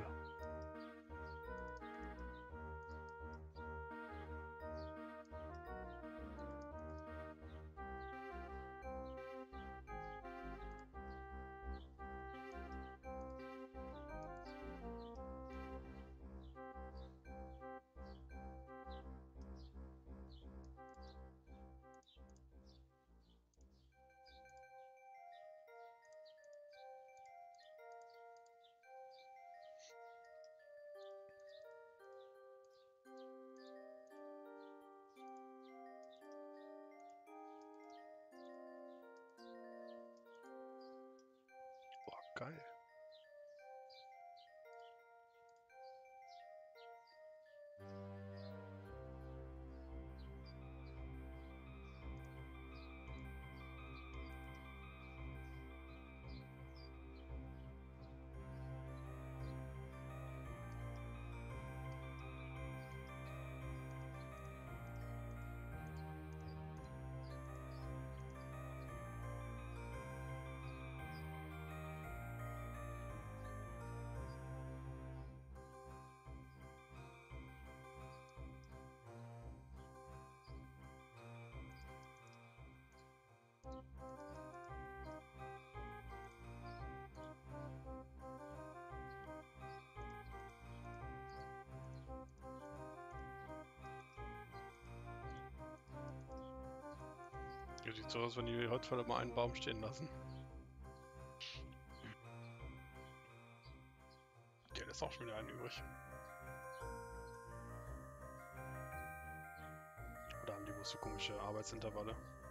Boah, geil. Ja, sieht so aus, wenn die Holzfäller mal einen Baum stehen lassen. Der lässt auch schon wieder einen übrig. Oder haben die wohl so komische Arbeitsintervalle?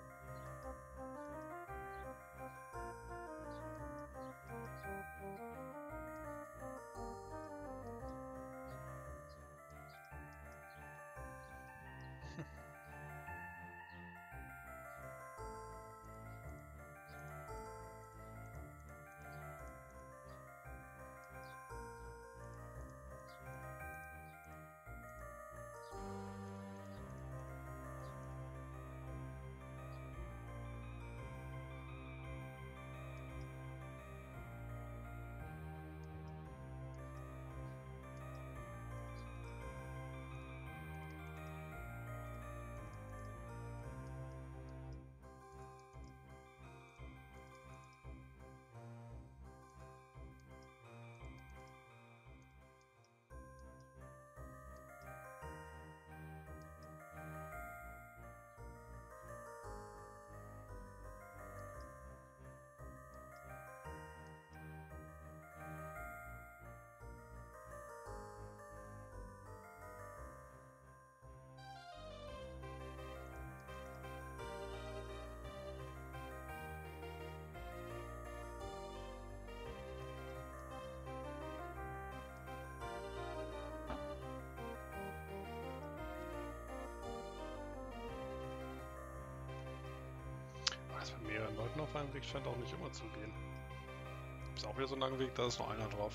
Das mit mehreren Leuten auf einem Weg scheint auch nicht immer zu gehen. Ist auch wieder so ein langer Weg, da ist noch einer drauf.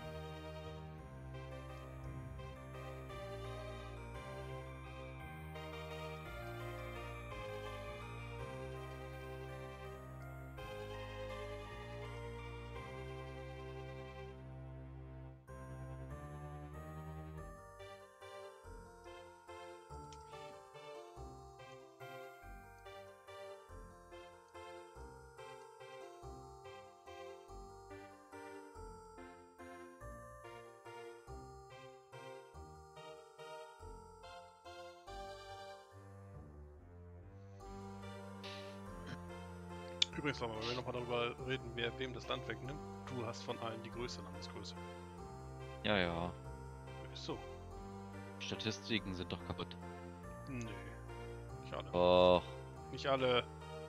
Übrigens, wenn wir nochmal darüber reden, wer wem das Land wegnimmt. Du hast von allen die größte Landesgröße. Ja, ja. Ist so. Statistiken sind doch kaputt. Nee. Nicht alle. Och. Nicht alle.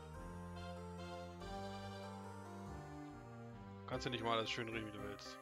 Du kannst ja nicht mal alles schön reden, wie du willst.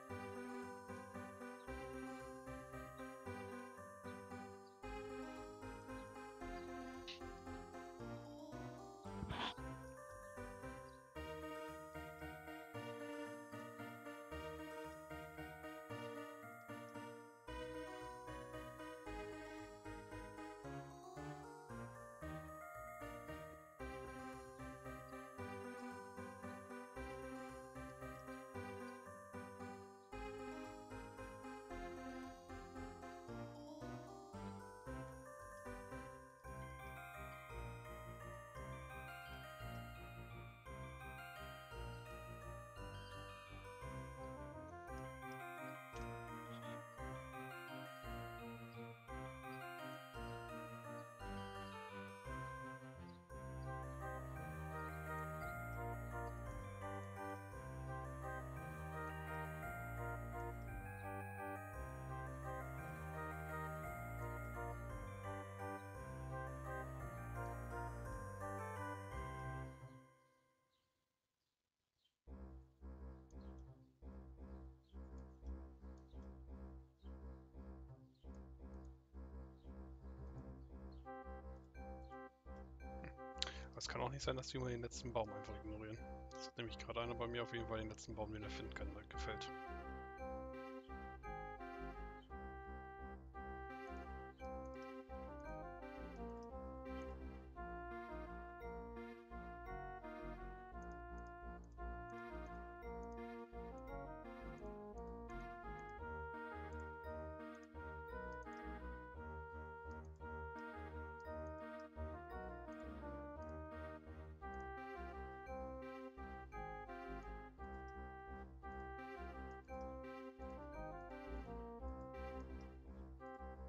Es kann auch nicht sein, dass die immer den letzten Baum einfach ignorieren. Das hat nämlich gerade einer bei mir auf jeden Fall den letzten Baum, den er finden kann, der gefällt.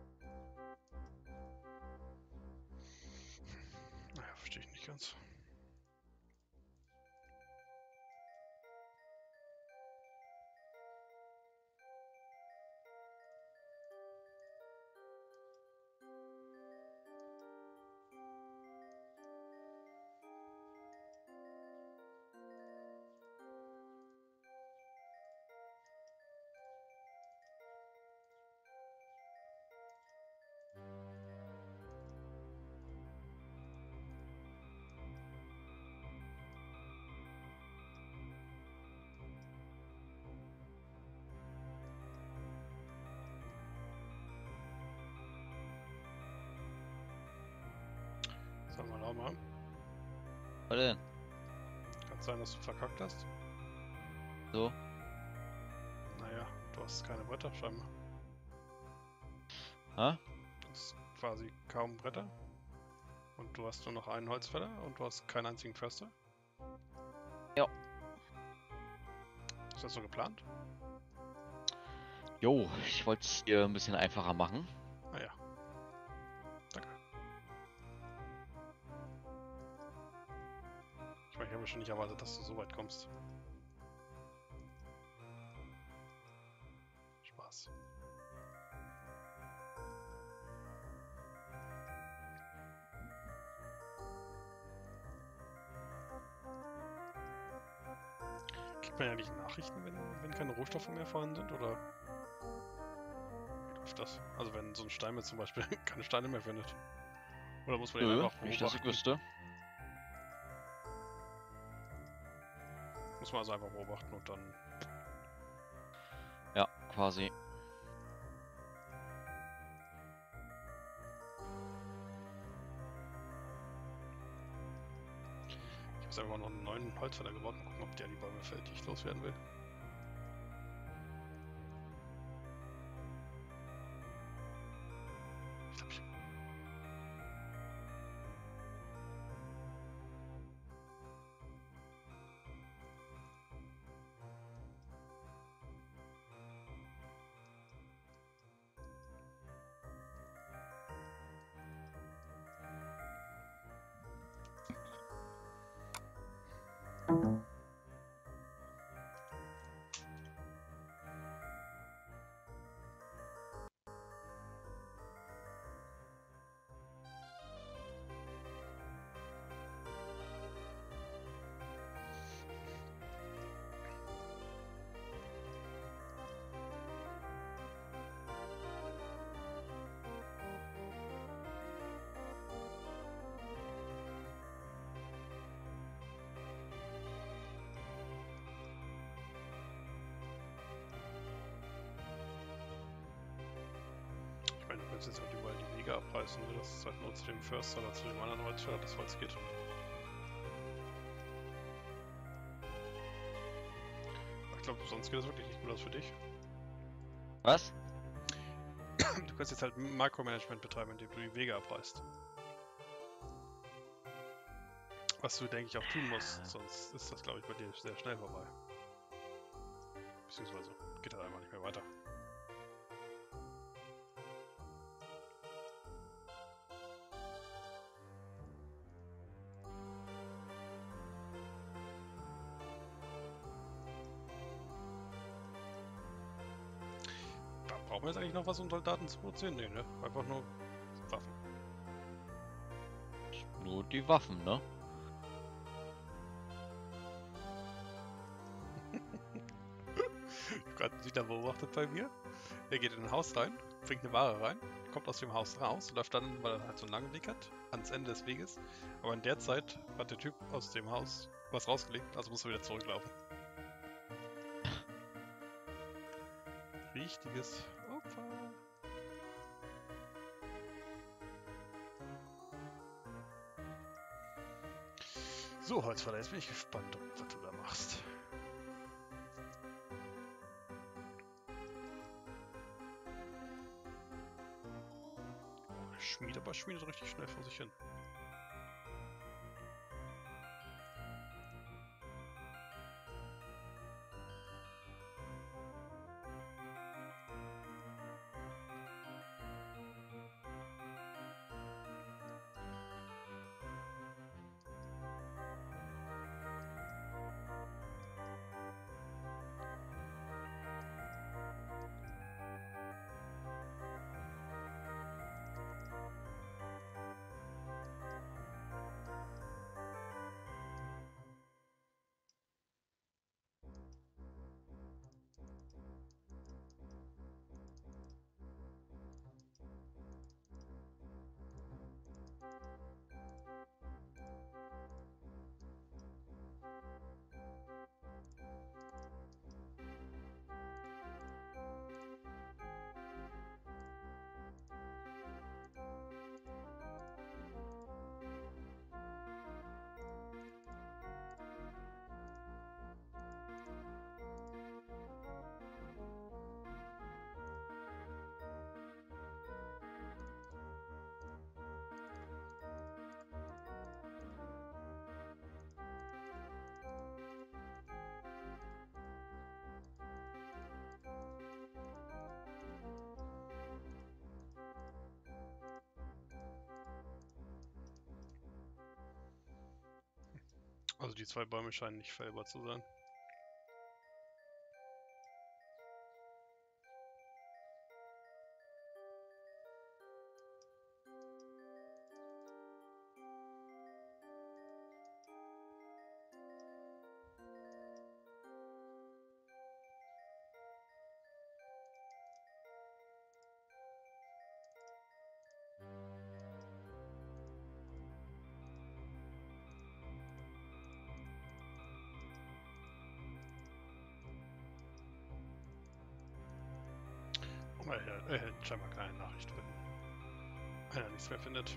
Naja, verstehe ich nicht ganz. Sag mal, mal. Was denn? Kann sein, dass du verkackt hast. So? Naja, du hast keine Bretter scheinbar. Ha? Du hast quasi kaum Bretter. Und du hast nur noch einen Holzfäller und du hast keinen einzigen Förster. Ja. Ist das so geplant? Jo, ich wollte es dir ein bisschen einfacher machen. Naja. Danke. Ich meine, ich habe schon nicht erwartet, dass du so weit kommst. Spaß. Kriegt man ja nicht Nachrichten, wenn, wenn keine Rohstoffe mehr vorhanden sind, oder? Wie läuft das? Also wenn so ein Steinmetz zum Beispiel keine Steine mehr findet. Oder muss man den Nö, einfach nicht, dass ich beobachten? wüsste. Muss man also einfach beobachten und dann... Ja, quasi. Ich habe jetzt einfach noch einen neuen Holzfäller gebaut. Mal gucken, ob der die Bäume fällt, die ich loswerden will. Ich glaube, ich... Ich meine, du kannst jetzt halt überall die Wege abreißen, ne? Das ist halt nur zu dem Förster oder zu dem anderen Holzfäller, das Holz geht. Ich glaube, sonst geht das wirklich nicht gut aus für dich. Was? Du kannst jetzt halt Makromanagement betreiben, indem du die Wege abreißt. Was du, denke ich, auch tun musst, sonst ist das, glaube ich, bei dir sehr schnell vorbei. Beziehungsweise geht halt einfach nicht mehr weiter. Brauchen wir jetzt eigentlich noch was, um Soldaten zu produzieren? Nee, ne? Einfach nur Waffen. Nur die Waffen, ne? Ich habe gerade einen Siedler beobachtet bei mir. Der geht in ein Haus rein, bringt eine Ware rein, kommt aus dem Haus raus, läuft dann, weil er halt so einen langen Weg hat, ans Ende des Weges. Aber in der Zeit hat der Typ aus dem Haus was rausgelegt, also muss er wieder zurücklaufen. Richtiges Opfer. So, Holzfäller, jetzt bin ich gespannt, was du da machst. Schmied, aber schmiedet richtig schnell vor sich hin. Also die zwei Bäume scheinen nicht fällbar zu sein. Er erhält scheinbar keine Nachricht, wenn er nichts mehr findet.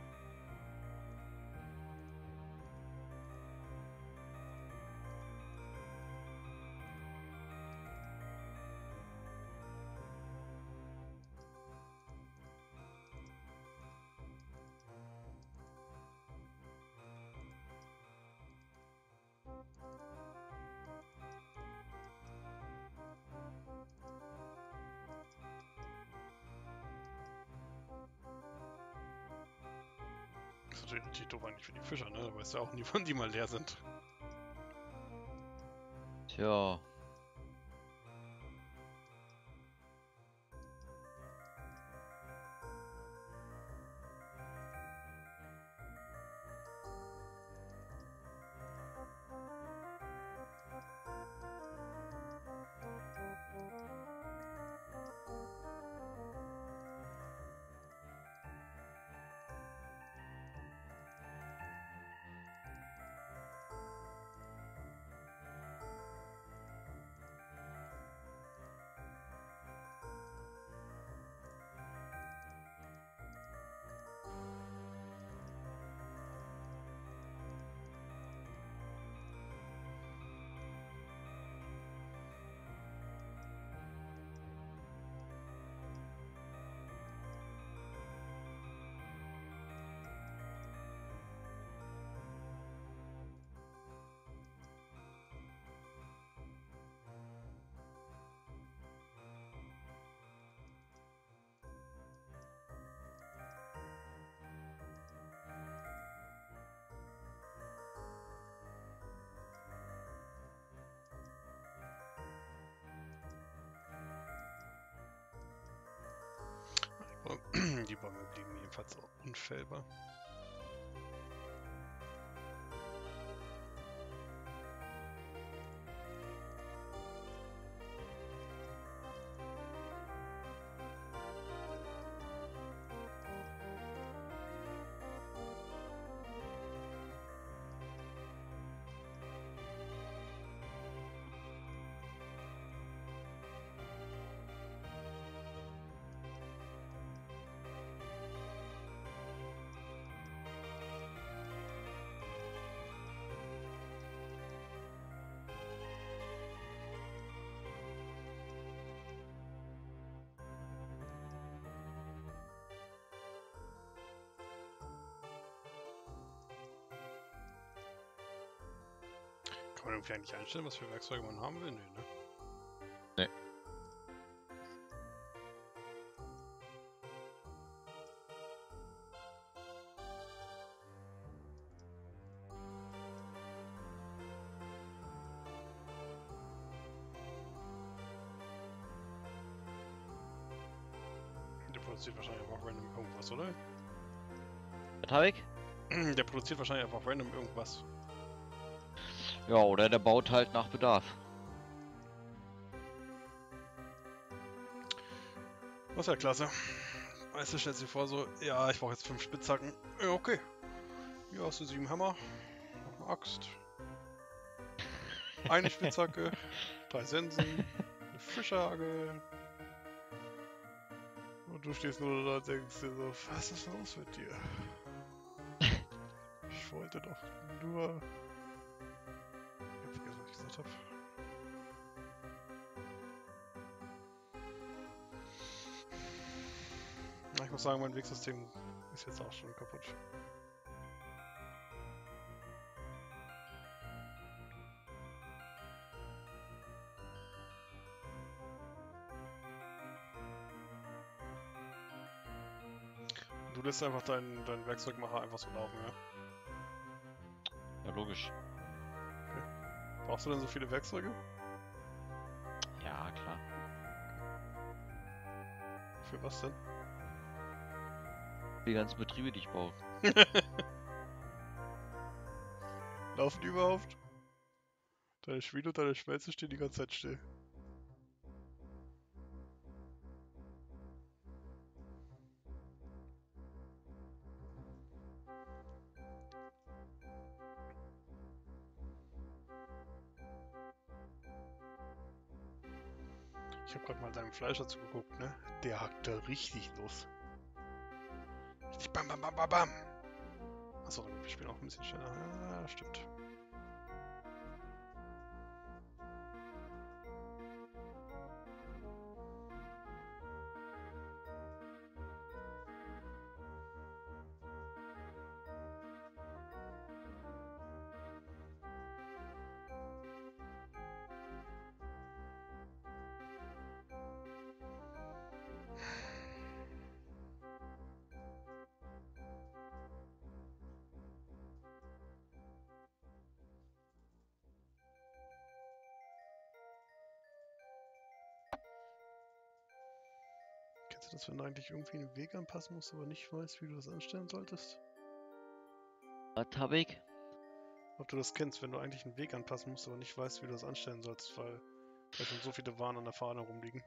Das ist natürlich doof eigentlich für die Fischer, ne? Da weißt du auch nie, wann die mal leer sind. Tja. Die Bäume blieben jedenfalls unfällbar. Kann man irgendwie eigentlich einstellen, was für Werkzeuge man haben will? Nee, ne? Nee. Der produziert wahrscheinlich einfach random irgendwas, oder? Was hab ich? Der produziert wahrscheinlich einfach random irgendwas. Ja, oder der baut halt nach Bedarf. Das ist ja klasse. Weißt du, stellst dir vor so, ja, ich brauche jetzt fünf Spitzhacken. Ja, okay. Hier hast du sieben Hammer, noch eine Axt, eine Spitzhacke, drei Sensen, eine Fischerangel. Und du stehst nur da und denkst dir so, was ist los mit dir? Ich wollte doch nur... Ich hab vergessen, was ich gesagt habe. Ich muss sagen, mein Wegsystem ist jetzt auch schon kaputt. Du lässt einfach deinen dein Werkzeugmacher einfach so laufen, ja? Ja, logisch. Brauchst du denn so viele Werkzeuge? Ja, klar. Für was denn? Die ganzen Betriebe, die ich baue. Laufen die überhaupt? Deine Schmiede und deine Schmelze stehen die ganze Zeit still. Ich habe gerade mal seinem Fleischer zugeguckt, ne? Der hackt da richtig los. Richtig bam bam bam bam bam. Achso, wir spielen auch ein bisschen schneller. Ah, stimmt. Kennst du das, wenn du eigentlich irgendwie einen Weg anpassen musst, aber nicht weißt, wie du das anstellen solltest? Was hab ich? Ob du das kennst, wenn du eigentlich einen Weg anpassen musst, aber nicht weißt, wie du das anstellen sollst, weil da schon so viele Waren an der Fahne rumliegen.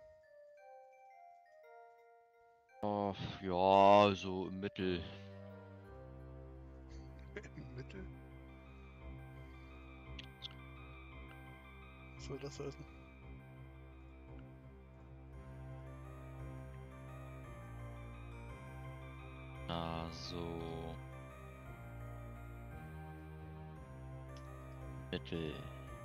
Oh, ja, so im Mittel. Im Mittel? Was soll das heißen? Also. Mittel.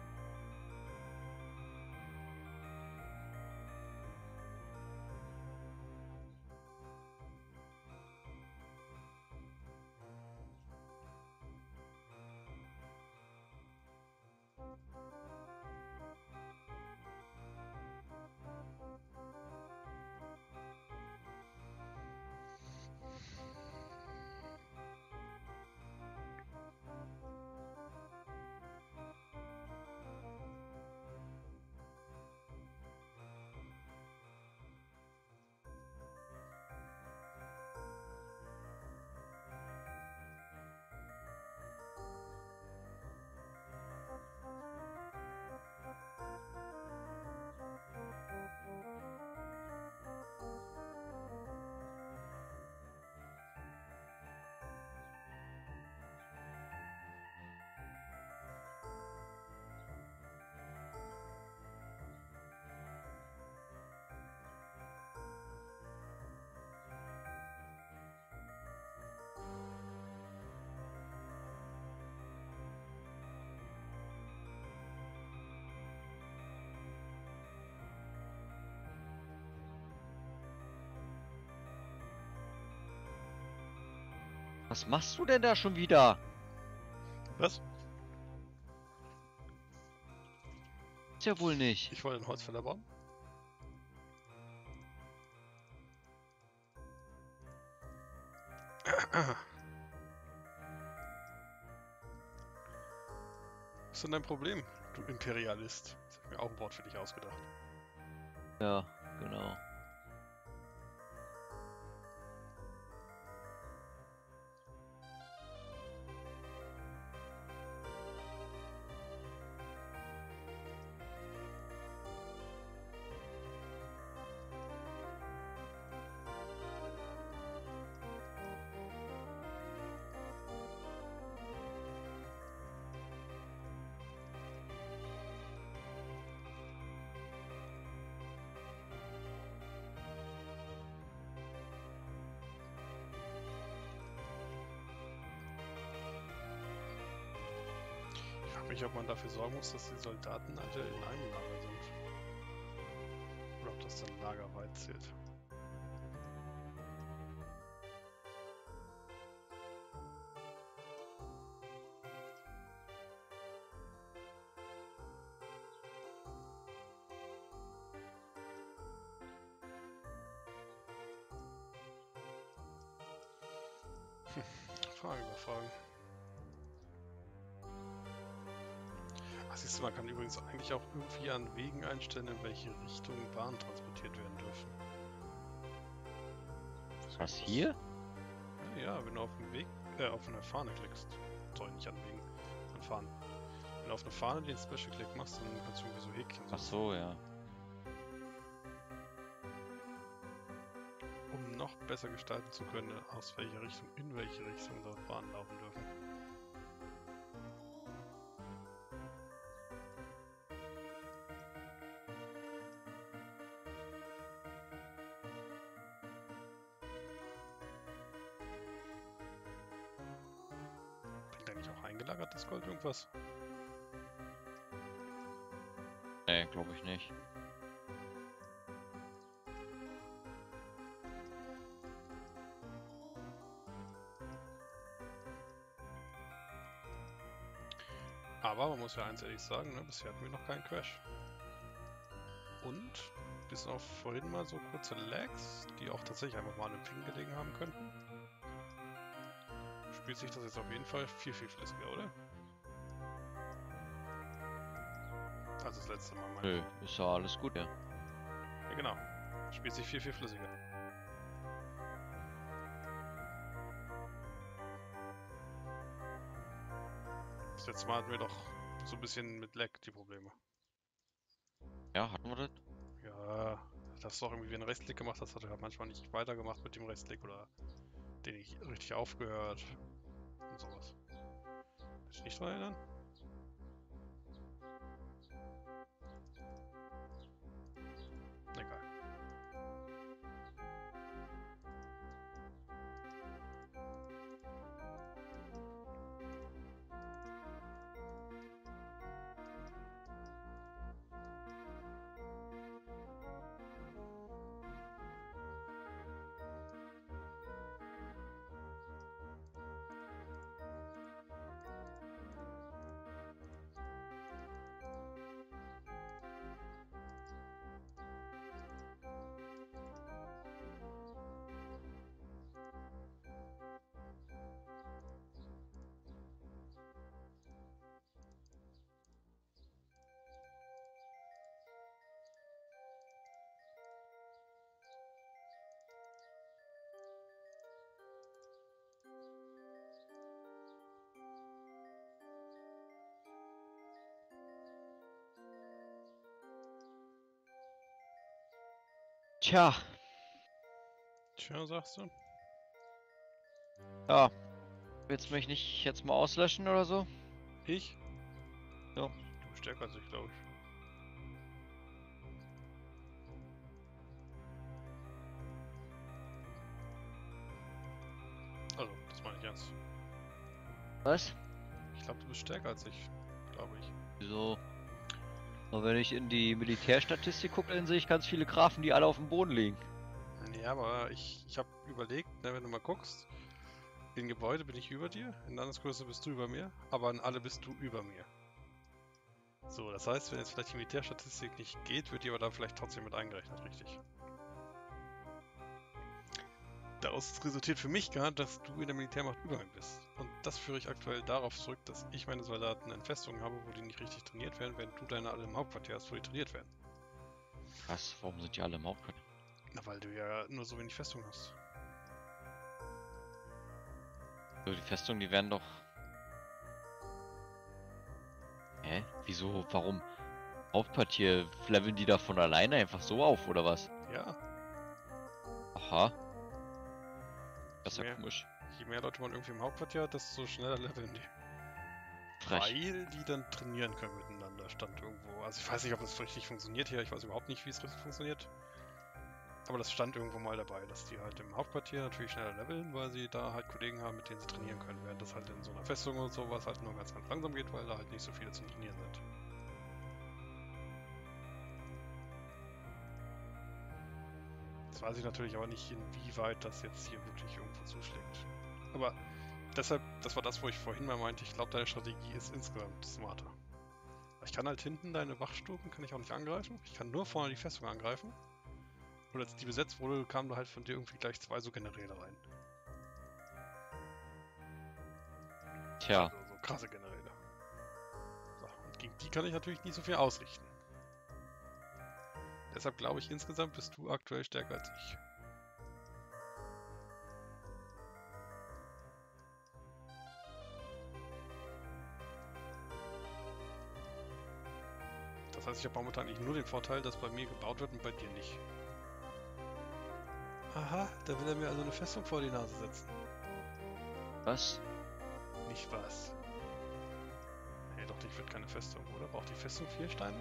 Was machst du denn da schon wieder? Was? Ist ja wohl nicht. Ich wollte einen Holzfäller bauen. Was ist denn dein Problem, du Imperialist? Das habe ich mir auch ein Wort für dich ausgedacht. Ja, genau. Ich frage mich, ob man dafür sorgen muss, dass die Soldaten alle in einem Lager sind. Oder ob das dann lagerweit zählt. Fragen über Fragen. Siehst du, man kann übrigens eigentlich auch irgendwie an Wegen einstellen, in welche Richtung Waren transportiert werden dürfen. Was hier? Ja, ja, wenn du auf dem Weg, äh, auf eine Fahne klickst. Sorry, nicht an Wegen, an Fahnen. Wenn du auf eine Fahne den Special Click machst, dann kannst du irgendwie so Häkchen Ach suchen, so, ja. um noch besser gestalten zu können, aus welcher Richtung, in welche Richtung dort Bahnen laufen dürfen. Bringt eigentlich auch eingelagertes Gold irgendwas? Nee, glaube ich nicht. Aber man muss ja eins ehrlich sagen, ne, bisher hatten wir noch keinen Crash. Und bis auf vorhin mal so kurze Lags, die auch tatsächlich einfach mal an dem Ping gelegen haben könnten, spielt sich das jetzt auf jeden Fall viel, viel flüssiger, oder? Als das letzte Mal, meine ich. Nö, ist ja alles gut, ja. Ja, genau. Spielt sich viel, viel flüssiger. Das letzte Mal hatten wir doch so ein bisschen mit Lag die Probleme. Ja, hatten wir das? Ja, dass du auch irgendwie einen Rechtsklick gemacht hast, hat er halt manchmal nicht weitergemacht mit dem Rechtsklick oder den nicht richtig aufgehört und sowas. Kann ich nicht dran erinnern? Egal. Tja, Tja, sagst du? ja. Willst du mich nicht jetzt mal auslöschen oder so? Ich? Ja. Du bist stärker als ich, glaube ich. Also, das meine ich ernst. Was? Ich glaube, du bist stärker als ich, glaube ich. Wieso? Und wenn ich in die Militärstatistik gucke, dann sehe ich ganz viele Grafen, die alle auf dem Boden liegen. Nee, aber ich, ich habe überlegt, ne, wenn du mal guckst, in Gebäude bin ich über dir, in Landesgröße bist du über mir, aber in alle bist du über mir. So, das heißt, wenn jetzt vielleicht die Militärstatistik nicht geht, wird die aber da vielleicht trotzdem mit eingerechnet, richtig? Daraus resultiert für mich gar, dass du in der Militärmacht über mir bist. Und das führe ich aktuell darauf zurück, dass ich meine Soldaten in Festungen habe, wo die nicht richtig trainiert werden, während du deine alle im Hauptquartier hast, wo die trainiert werden. Was? Warum sind die alle im Hauptquartier? Na, weil du ja nur so wenig Festungen hast. So, die Festungen, die werden doch... Hä? Wieso? Warum? Hauptquartier, leveln die da von alleine einfach so auf, oder was? Ja, Aha. Das ist ja Mehr. komisch. je mehr Leute man irgendwie im Hauptquartier hat, desto schneller leveln die. Frech. Weil die dann trainieren können miteinander, stand irgendwo. Also ich weiß nicht, ob das richtig funktioniert hier, ich weiß überhaupt nicht, wie es richtig funktioniert. Aber das stand irgendwo mal dabei, dass die halt im Hauptquartier natürlich schneller leveln, weil sie da halt Kollegen haben, mit denen sie trainieren können, während das halt in so einer Festung und sowas halt nur ganz, ganz langsam geht, weil da halt nicht so viele zum Trainieren sind. Jetzt weiß ich natürlich aber nicht, inwieweit das jetzt hier wirklich irgendwo zuschlägt. Aber deshalb, das war das, wo ich vorhin mal meinte, ich glaube, deine Strategie ist insgesamt smarter. Ich kann halt hinten deine Wachstuben, kann ich auch nicht angreifen. Ich kann nur vorne die Festung angreifen. Und als die besetzt wurde, kamen da halt von dir irgendwie gleich zwei so Generäle rein. Tja. Also so krasse Generäle. So, und gegen die kann ich natürlich nicht so viel ausrichten. Deshalb glaube ich, insgesamt bist du aktuell stärker als ich. Das heißt, ich habe momentan eigentlich nur den Vorteil, dass bei mir gebaut wird und bei dir nicht. Aha, da will er mir also eine Festung vor die Nase setzen. Was? Nicht was. Nee, doch, ich wird keine Festung, oder? Braucht die Festung vier Steine?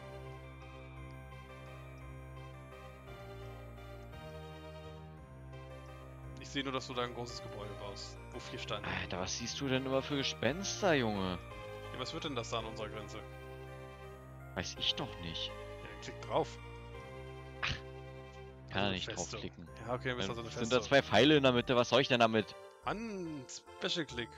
Ich sehe nur, dass du da ein großes Gebäude baust, wo vier Steine. Alter, was siehst du denn immer für Gespenster, Junge? Ja, was wird denn das da an unserer Grenze? Weiß ich doch nicht. Ja, klick drauf. Kann Also er nicht Festung. draufklicken. Ja, okay, dann ist Dann also eine sind da Festung. zwei Pfeile in der Mitte, was soll ich denn damit? An Special Click.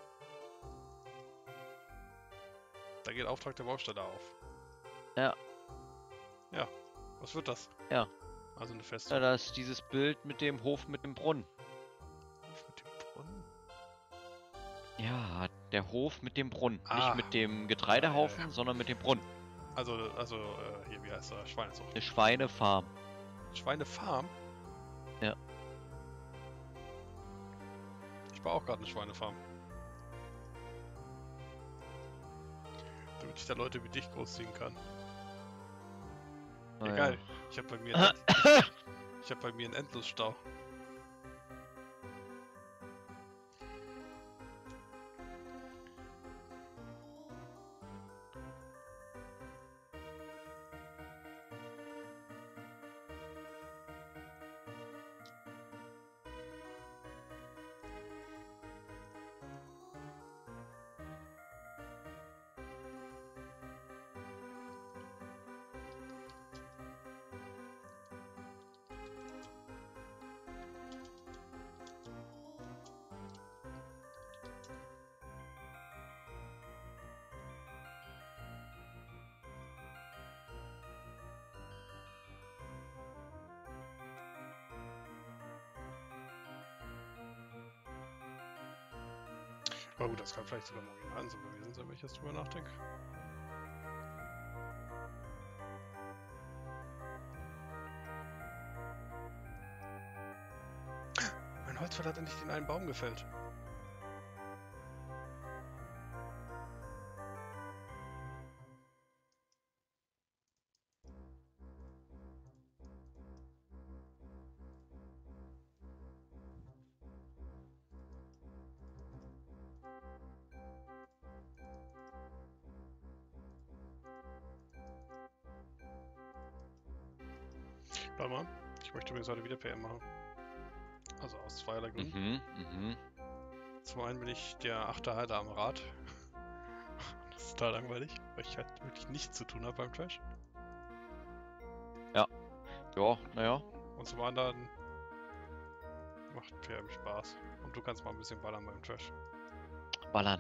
Da geht Auftrag der Baustelle auf. Ja. Ja, was wird das? Ja. Also eine Ja, Festung. das ist dieses Bild mit dem Hof mit dem Brunnen. Mit dem Brunnen? Ja, der Hof mit dem Brunnen. Ah. Nicht mit dem Getreidehaufen, Ja, ja, ja. sondern mit dem Brunnen. Also, also, äh, hier, wie heißt er? Schweinezucht. Eine Schweinefarm. Schweinefarm? Ja. Ich baue auch gerade eine Schweinefarm. Damit ich da Leute wie dich großziehen kann. Na Ja, ja. geil. Ich habe bei mir einen, ich habe bei mir einen Endlosstau. Aber gut, das kann vielleicht sogar Morgan so gewesen sein, wenn ich jetzt drüber nachdenke. Mein Holzfäller hat endlich den einen Baum gefällt. Warte mal, ich möchte übrigens heute wieder P M machen. Also aus zweierlei Gründen. Mhm, mhm. Zum einen bin ich der achte Heiler am Rad. Das ist total langweilig, weil ich halt wirklich nichts zu tun habe beim Trash. Ja, naja. Und zum anderen macht P M Spaß. Und du kannst mal ein bisschen ballern beim Trash. Ballern.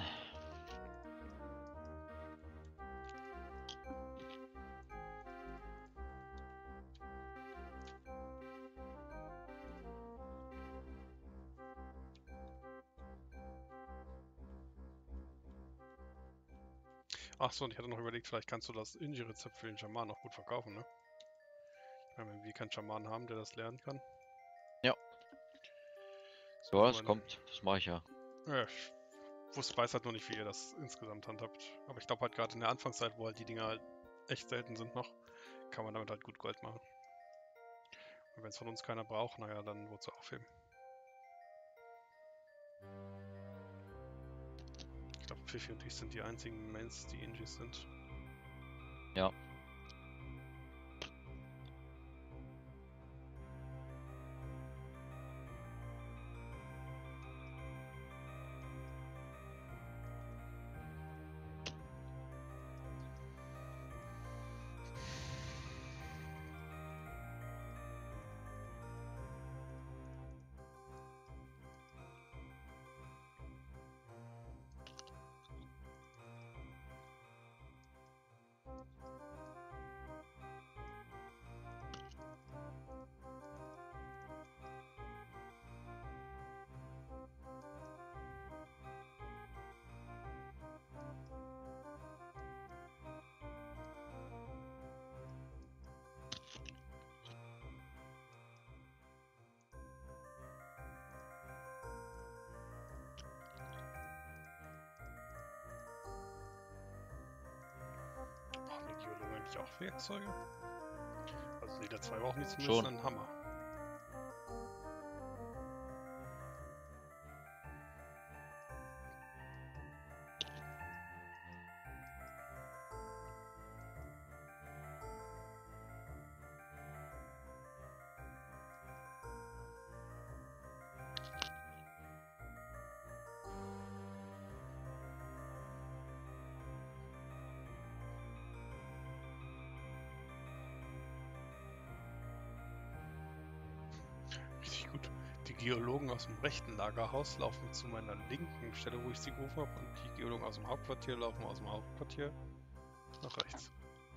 Achso, und ich hatte noch überlegt, vielleicht kannst du das Inji-Rezept für den Schaman noch gut verkaufen, ne? Ich meine, wenn wir keinen Schaman haben, der das lernen kann. Ja. So, Ja, aber- es kommt. Das mache ich ja. Ja, ich wusste, weiß halt nur nicht, wie ihr das insgesamt handhabt. Aber ich glaube halt gerade in der Anfangszeit, wo halt die Dinger halt echt selten sind noch, kann man damit halt gut Gold machen. Und wenn es von uns keiner braucht, naja, dann wozu aufheben. Ich glaube, Pfiffi und ich sind die einzigen Mains, die Injis sind. Ja. eigentlich auch Werkzeuge? Also Leder zwei brauchen die zumindest Schon. einen Hammer. Richtig gut. Die Geologen aus dem rechten Lagerhaus laufen zu meiner linken Stelle, wo ich sie gerufen habe, und die Geologen aus dem Hauptquartier laufen aus dem Hauptquartier nach rechts.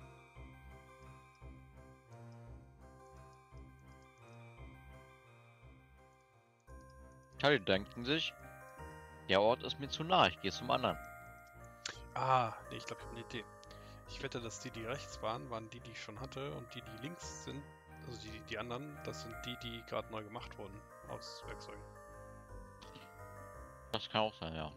Ja, die denken sich, der Ort ist mir zu nah, ich gehe zum anderen. Ah, nee, ich glaube, ich habe eine Idee. Ich wette, dass die, die rechts waren, waren die, die ich schon hatte, und die, die links sind, also die, die anderen, das sind die, die gerade neu gemacht wurden aus Werkzeugen. Das kann auch sein, ja.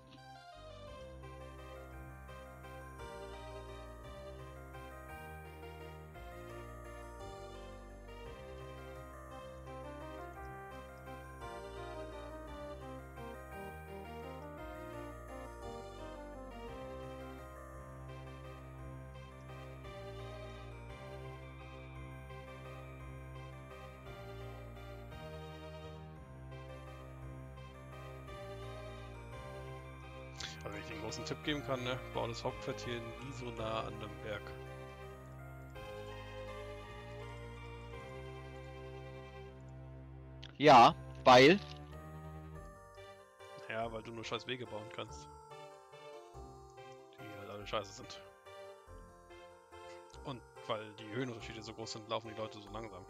Also wenn ich den großen Tipp geben kann, ne, bau das Hauptquartier nie so nah an einem Berg. Ja, weil... Ja, weil du nur scheiß Wege bauen kannst. Die halt alle scheiße sind. Und weil die Höhenunterschiede so groß sind, laufen die Leute so langsam.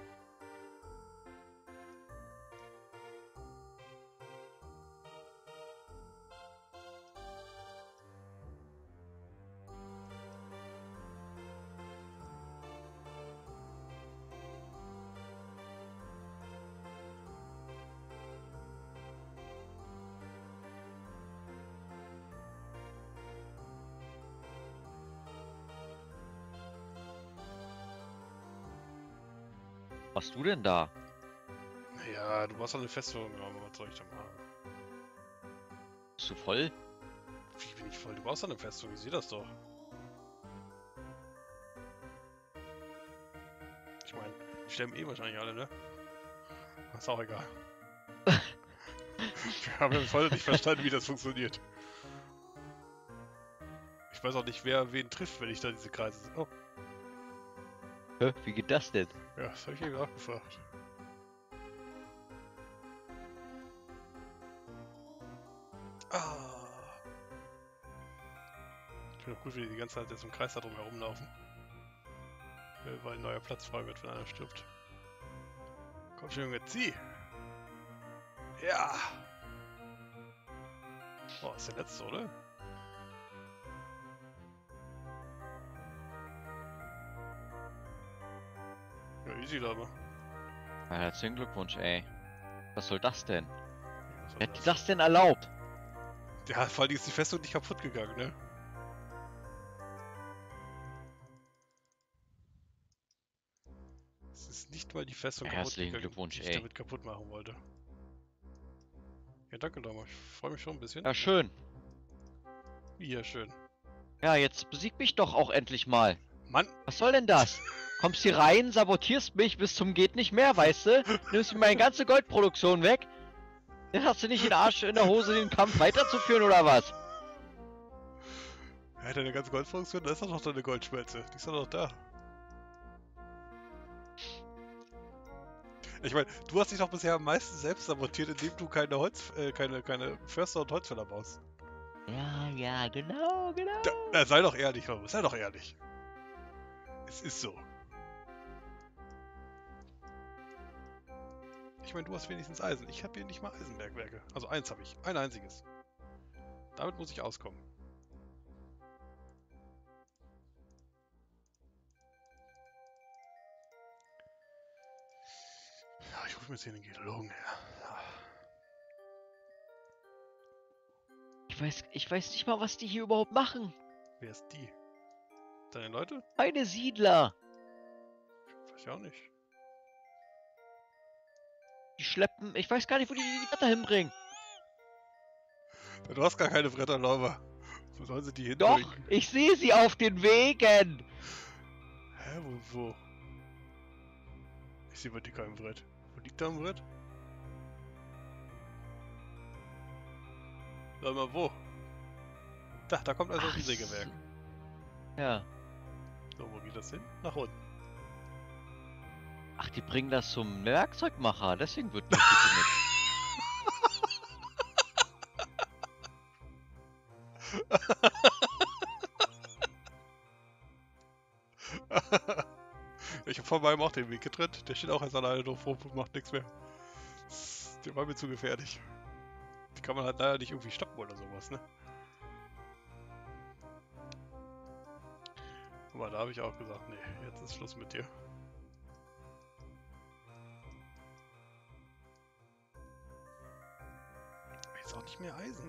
Was du denn da? Ja, du brauchst doch eine Festung, aber was soll ich denn machen? Bist du voll? Wie bin ich voll? Du brauchst doch eine Festung, ich sehe das doch. Ich meine, die sterben eh wahrscheinlich alle, ne? Ist auch egal. Wir haben ja bis heute nicht verstanden, wie das funktioniert. Ich weiß auch nicht, wer wen trifft, wenn ich da diese Kreise sehe. Oh, Hä? Wie geht das denn? ja, das habe ich eben auch gefragt. Ah. Ich finde auch gut, wie die die ganze Zeit jetzt im Kreis da drum herumlaufen. Weil ein neuer Platz frei wird, wenn einer stirbt. Komm schon, Junge, zieh! Ja! Boah, ist der letzte, oder? Ja, easy, aber. Ja, herzlichen Glückwunsch, ey. Was soll das denn? Was war Wer hat dir das denn erlaubt? Ja, vor allem ist die Festung nicht kaputt gegangen, ne? Es ist nicht mal die Festung kaputt Herzlichen gegangen, Glückwunsch, die ich ey. damit kaputt machen wollte. Ja, danke, Dama. Ich freue mich schon ein bisschen. Ja, schön. Ja, schön. Ja, jetzt besieg mich doch auch endlich mal. Mann! Was soll denn das? Kommst hier rein, sabotierst mich bis zum geht nicht mehr, weißt du? Nimmst mir meine ganze Goldproduktion weg. Jetzt hast du nicht den Arsch in der Hose, den Kampf weiterzuführen, oder was? Ja, deine ganze Goldproduktion, da ist doch noch deine Goldschmelze. Die ist doch noch da. Ich meine, du hast dich doch bisher am meisten selbst sabotiert, indem du keine Holz, äh, keine, keine Förster und Holzfäller baust. Ja, ja, genau, genau. Da, na, sei doch ehrlich, Robert, sei doch ehrlich. Es ist so. Ich meine, du hast wenigstens Eisen. Ich habe hier nicht mal Eisenbergwerke. Also eins habe ich. Ein einziges. Damit muss ich auskommen. Ja, ich rufe mir jetzt hier den Geologen her. Ich weiß, ich weiß nicht mal, was die hier überhaupt machen. Wer ist die? Deine Leute? Eine Siedler! Weiß ich auch nicht. Die schleppen. Ich weiß gar nicht, wo die die Bretter hinbringen. Du hast gar keine Bretterläufer. Wo sollen sie die Doch, hinbringen? ich sehe sie auf den Wegen. Hä, wo, wo? Ich sehe bei dir kein Brett. Wo liegt da ein Brett? Sag mal, wo? Da, da kommt also Ach ein Sägewerk. so. Ja. So, wo geht das hin? Nach unten. Ach, die bringen das zum Werkzeugmacher. Deswegen wird nicht genutzt. Ich hab vor meinem auch den Weg getrennt. Der steht auch erst alleine drauf rum und macht nichts mehr. Der war mir zu gefährlich. Die kann man halt leider nicht irgendwie stoppen oder sowas, ne? Aber da habe ich auch gesagt, nee, jetzt ist Schluss mit dir. Jetzt auch nicht mehr Eisen.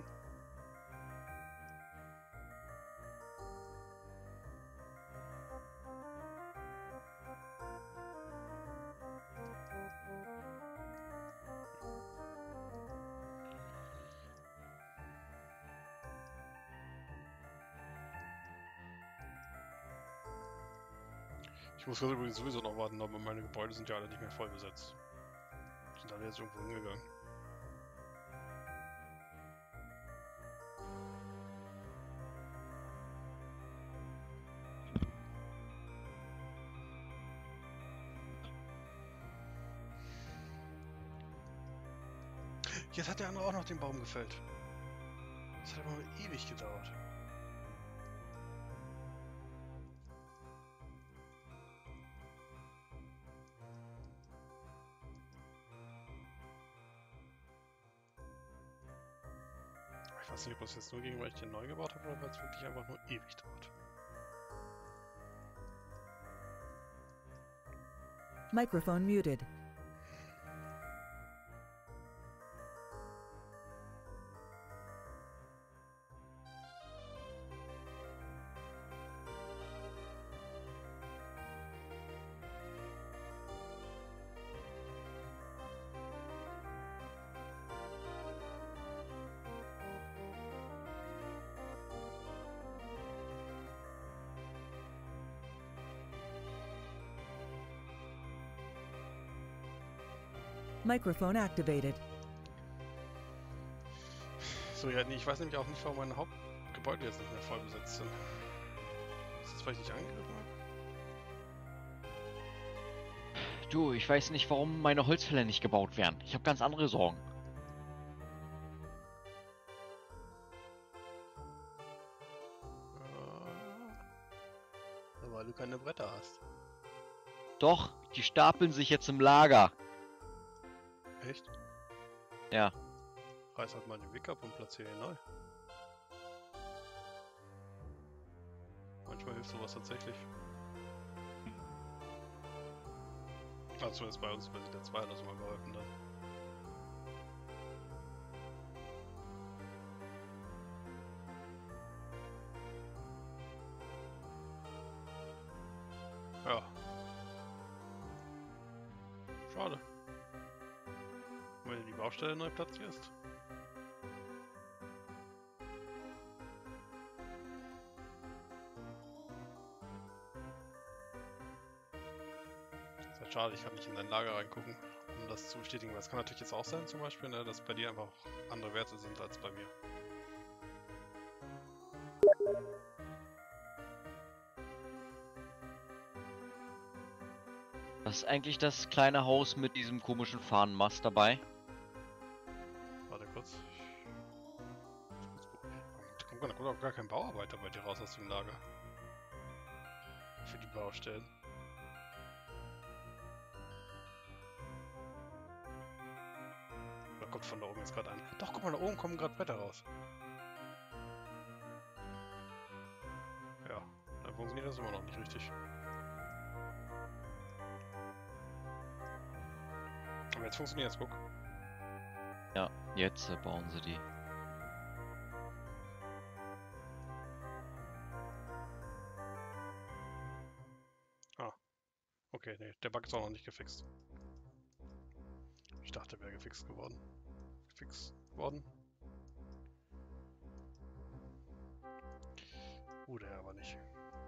Ich muss gerade übrigens sowieso noch warten, aber meine Gebäude sind ja alle nicht mehr voll besetzt. Sind alle jetzt irgendwo hingegangen. Jetzt hat der andere auch noch den Baum gefällt. Das hat aber ewig gedauert. Ich weiß nicht, ob das jetzt nur ging, weil ich den neu gebaut habe oder weil es wirklich einfach nur ewig dauert. Microphone muted. Microphone activated. So, ja, nee, ich weiß nämlich auch nicht, warum meine Hauptgebäude jetzt nicht mehr voll besetzt sind. Ist das, weil ich nicht angegriffen habe? Du, ich weiß nicht, warum meine Holzfäller nicht gebaut werden. Ich habe ganz andere Sorgen. Ja, weil du keine Bretter hast. Doch, die stapeln sich jetzt im Lager. Echt? Ja. Reiß halt mal den Weg ab und platziere ihn neu. Manchmal hilft sowas tatsächlich. Also zumindest bei uns, bei der zwei hat das mal geholfen dann. Ja. Schade. Wenn du die Baustelle neu platzierst. Ist halt schade, ich kann nicht in dein Lager reingucken, um das zu bestätigen. Weil es kann natürlich jetzt auch sein, zum Beispiel, ne, dass bei dir einfach andere Werte sind als bei mir. Was ist eigentlich das kleine Haus mit diesem komischen Fahnenmast dabei? Warte kurz. Da kommt gar, kommt gar kein Bauarbeiter bei dir raus aus dem Lager. Für die Baustellen. Da kommt von da oben jetzt gerade ein. Doch, guck mal, da oben kommen gerade Bretter raus. Ja, dann funktioniert das immer noch nicht richtig. Aber jetzt funktioniert es, guck. Ja, jetzt äh, bauen sie die. Okay, nee, der Bug ist auch noch nicht gefixt. Ich dachte, wäre gefixt geworden. Gefixt worden. Wurde er aber nicht.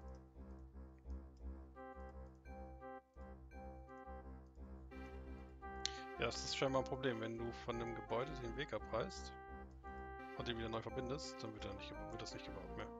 Ja, das ist scheinbar ein Problem. Wenn du von einem Gebäude den Weg abreißt und den wieder neu verbindest, dann wird, er nicht, wird das nicht gebaut mehr.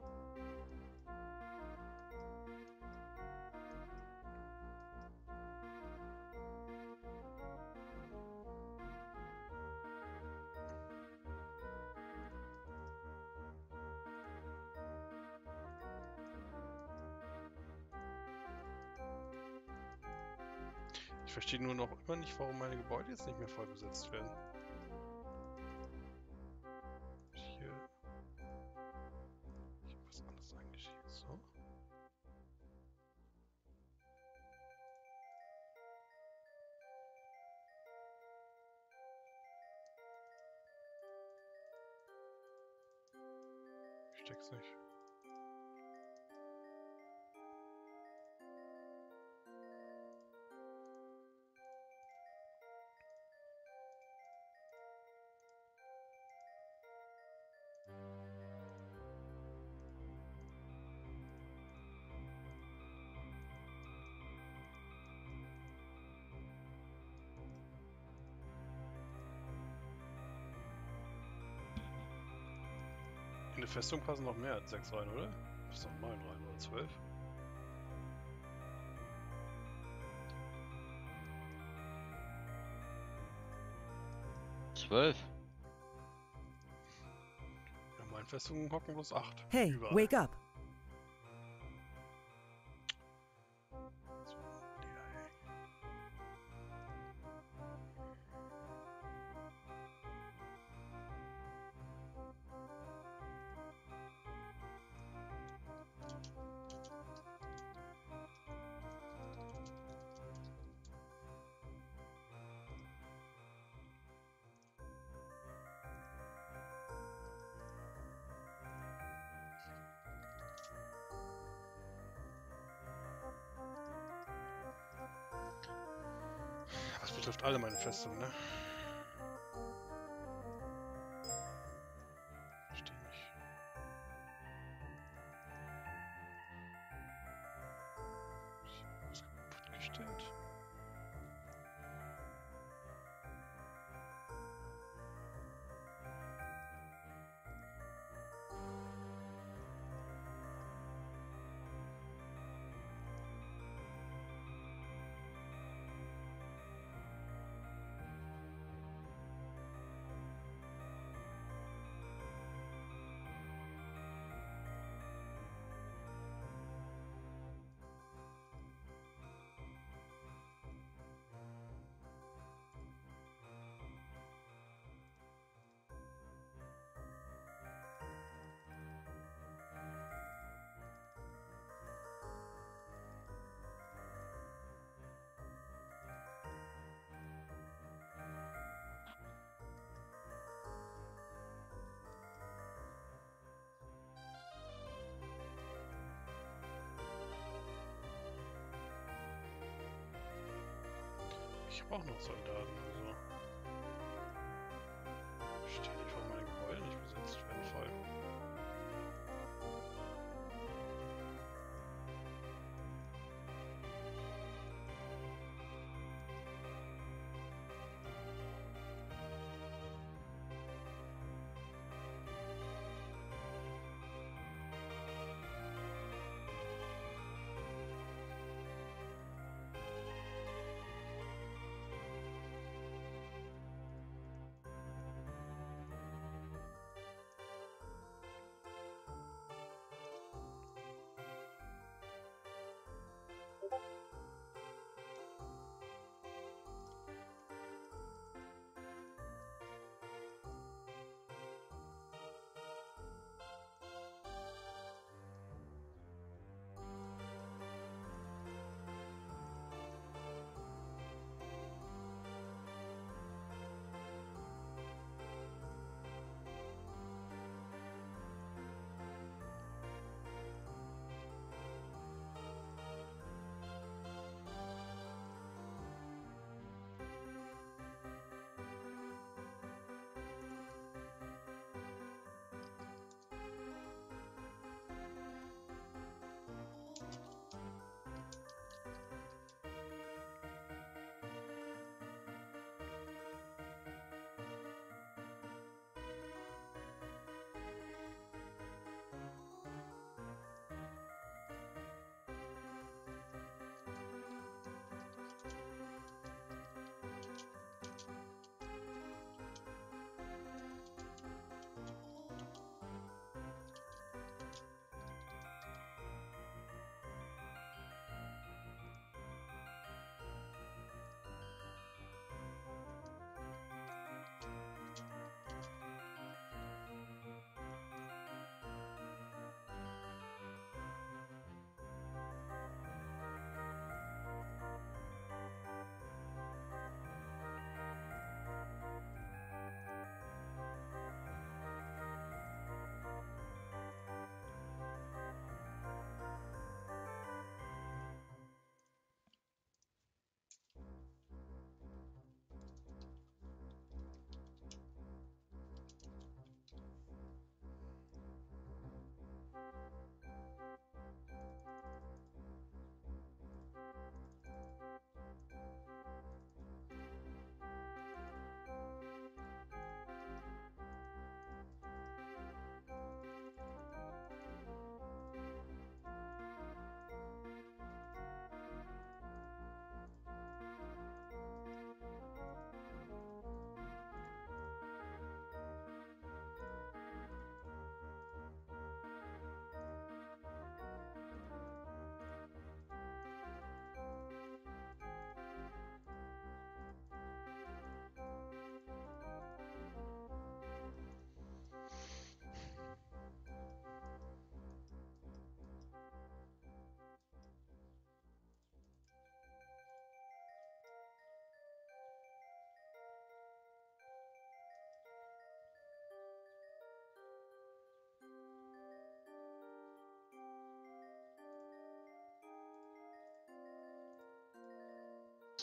Ich verstehe nur noch immer nicht, warum meine Gebäude jetzt nicht mehr voll besetzt werden. Hier. Ich habe was anderes eingeschrieben. So. Ich steck's nicht. In eine Festung passen noch mehr als sechs rein, oder? Passen noch neun rein, oder zwölf? Zwölf. Ja, in meinen Festungen hocken bloß acht. Hey, Überall. wake up. So, ja, ey. Das betrifft alle meine Festungen, ne? Verstehe nicht. Ich hab was kaputt gestellt. Ich brauche noch Soldaten, also. Stell dich vor, meine Gebäude nicht besetzt werden voll.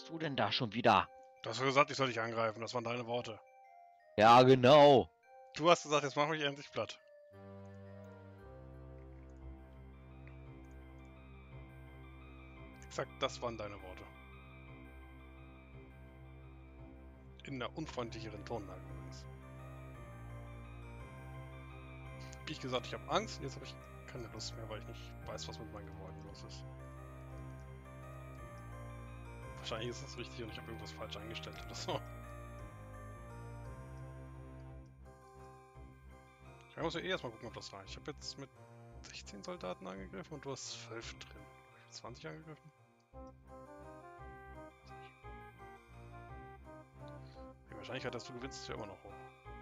machst du denn da schon wieder? Du hast gesagt, ich soll dich angreifen. Das waren deine Worte. Ja, genau. Du hast gesagt, jetzt mach mich endlich platt. Exakt, das waren deine Worte. In einer unfreundlicheren Tonlage übrigens. Wie ich gesagt, ich habe Angst und jetzt habe ich keine Lust mehr, weil ich nicht weiß, was mit meinen Gebäuden los ist. Wahrscheinlich ist das richtig und ich habe irgendwas falsch eingestellt oder so. Ich muss ja eh erstmal gucken, ob das reicht. Ich habe jetzt mit sechzehn Soldaten angegriffen und du hast zwölf drin. Hab ich zwanzig angegriffen? Die Wahrscheinlichkeit, dass du gewinnst, ist ja immer noch hoch.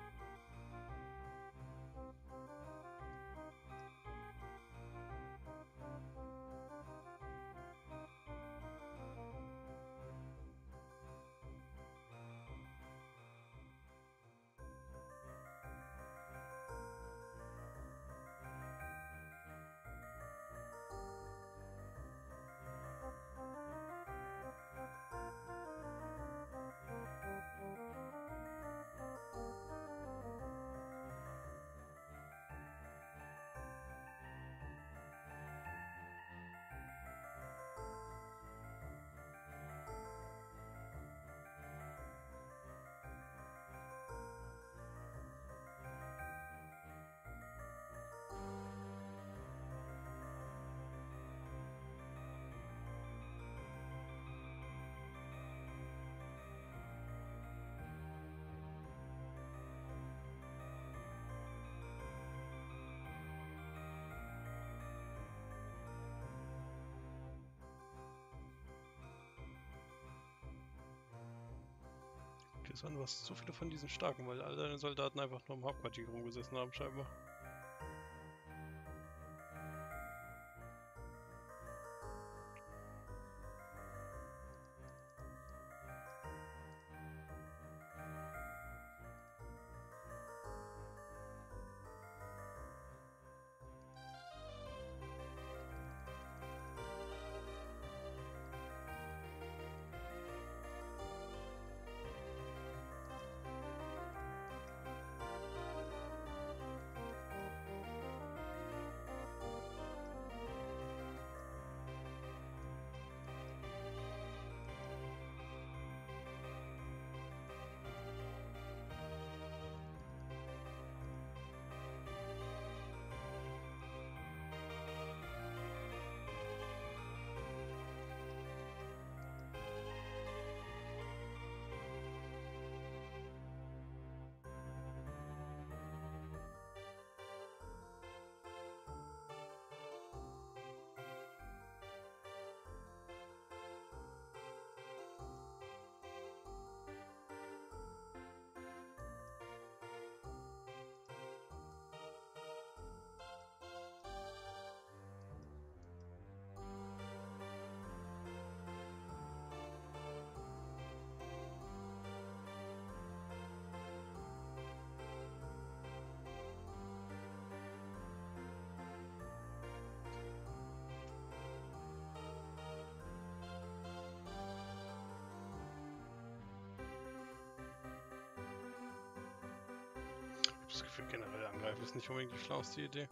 Interessant, du hast so viele von diesen starken, weil all deine Soldaten einfach nur im Hauptquartier rumgesessen haben, scheinbar. Ich habe das Gefühl, generell angreifen ist nicht unbedingt die schlauste Idee.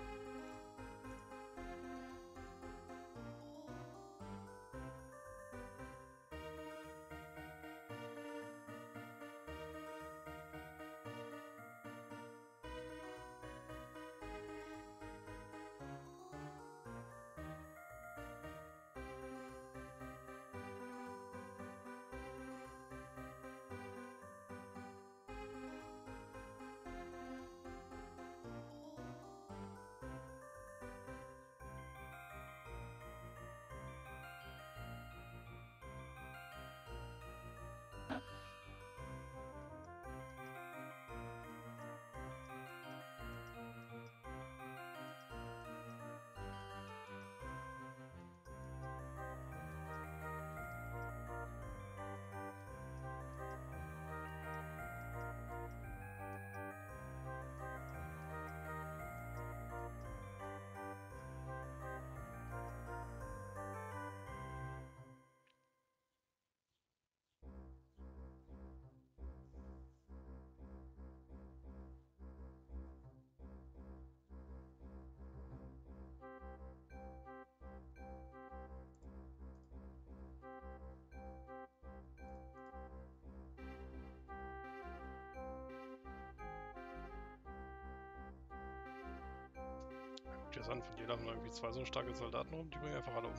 Interessant, von denen haben wir irgendwie zwei so starke Soldaten rum, die bringen einfach alle um.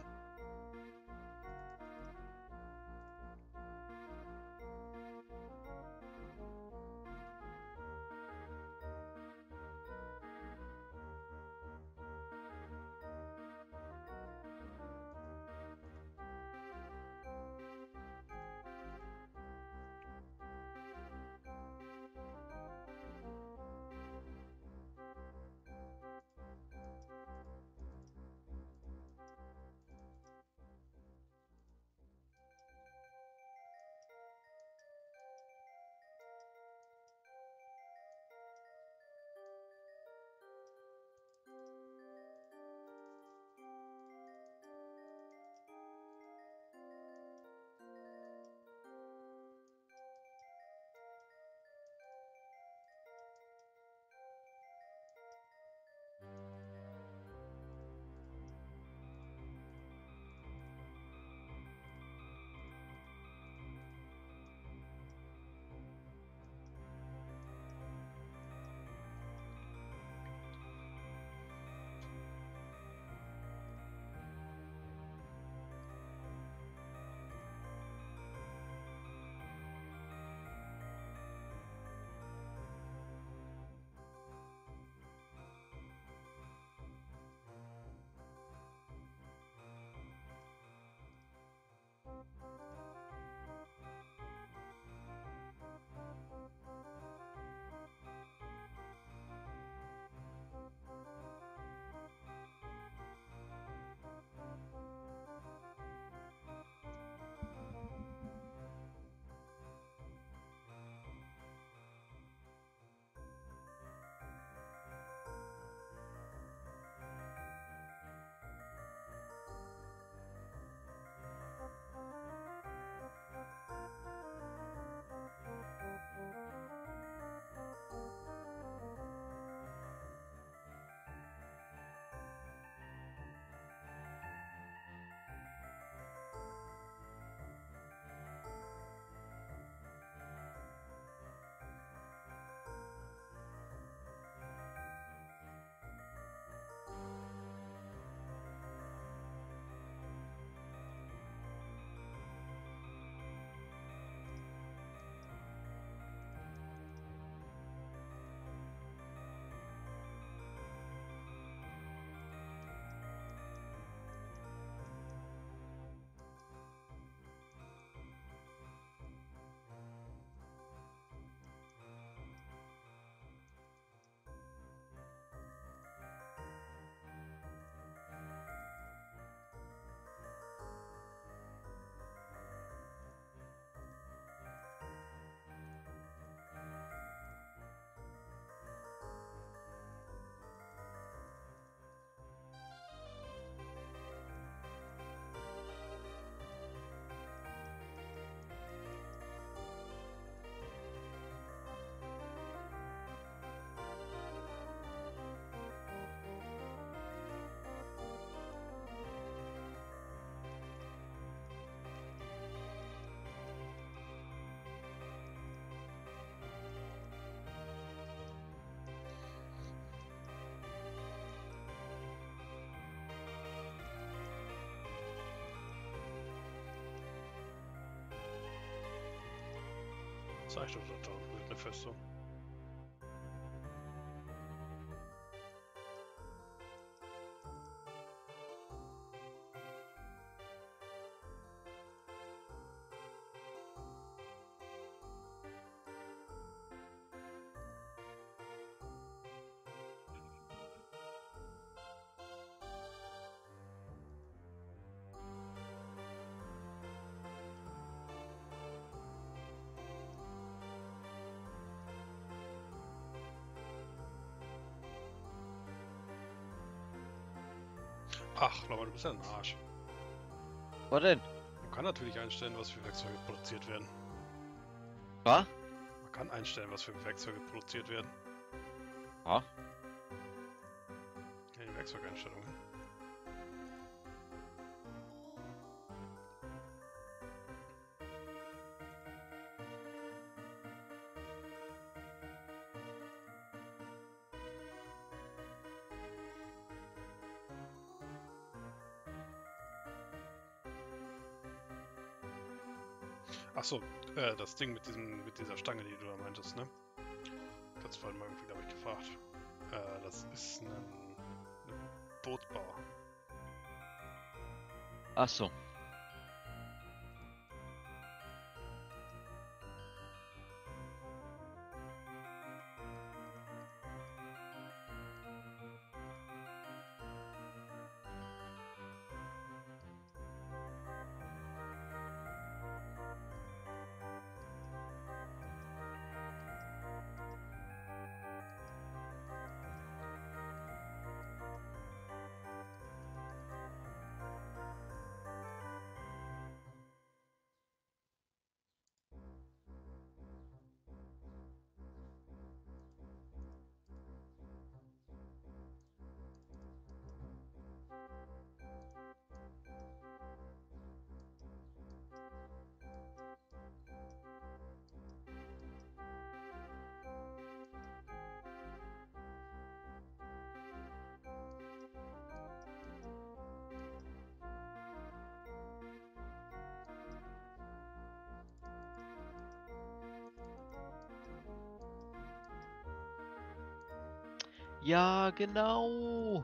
Zeig doch da mit einer Festung. Ach, Laura, du bist ja ein Arsch. Was denn? Man kann natürlich einstellen, was für Werkzeuge produziert werden. Was? Man kann einstellen, was für Werkzeuge produziert werden. Ah? Ja, die Werkzeugeinstellungen. Achso, äh, das Ding mit diesem, mit dieser Stange, die du da meintest, ne? Ich hab's vorhin mal irgendwie, glaube ich, gefragt. Äh, das ist ein, eine Bootbar. Ach so. Ja, genau.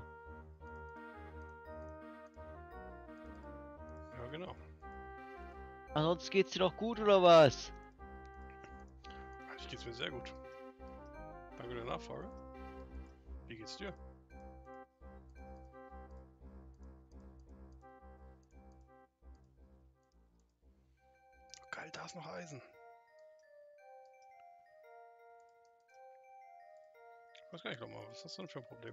Ja, genau. Ansonsten geht's dir doch gut, oder was? Eigentlich geht's mir sehr gut. Danke der Nachfrage. Wie geht's dir? Geil, da ist noch Eisen. Ich weiß gar nicht, mal, was ist das denn für ein Problem?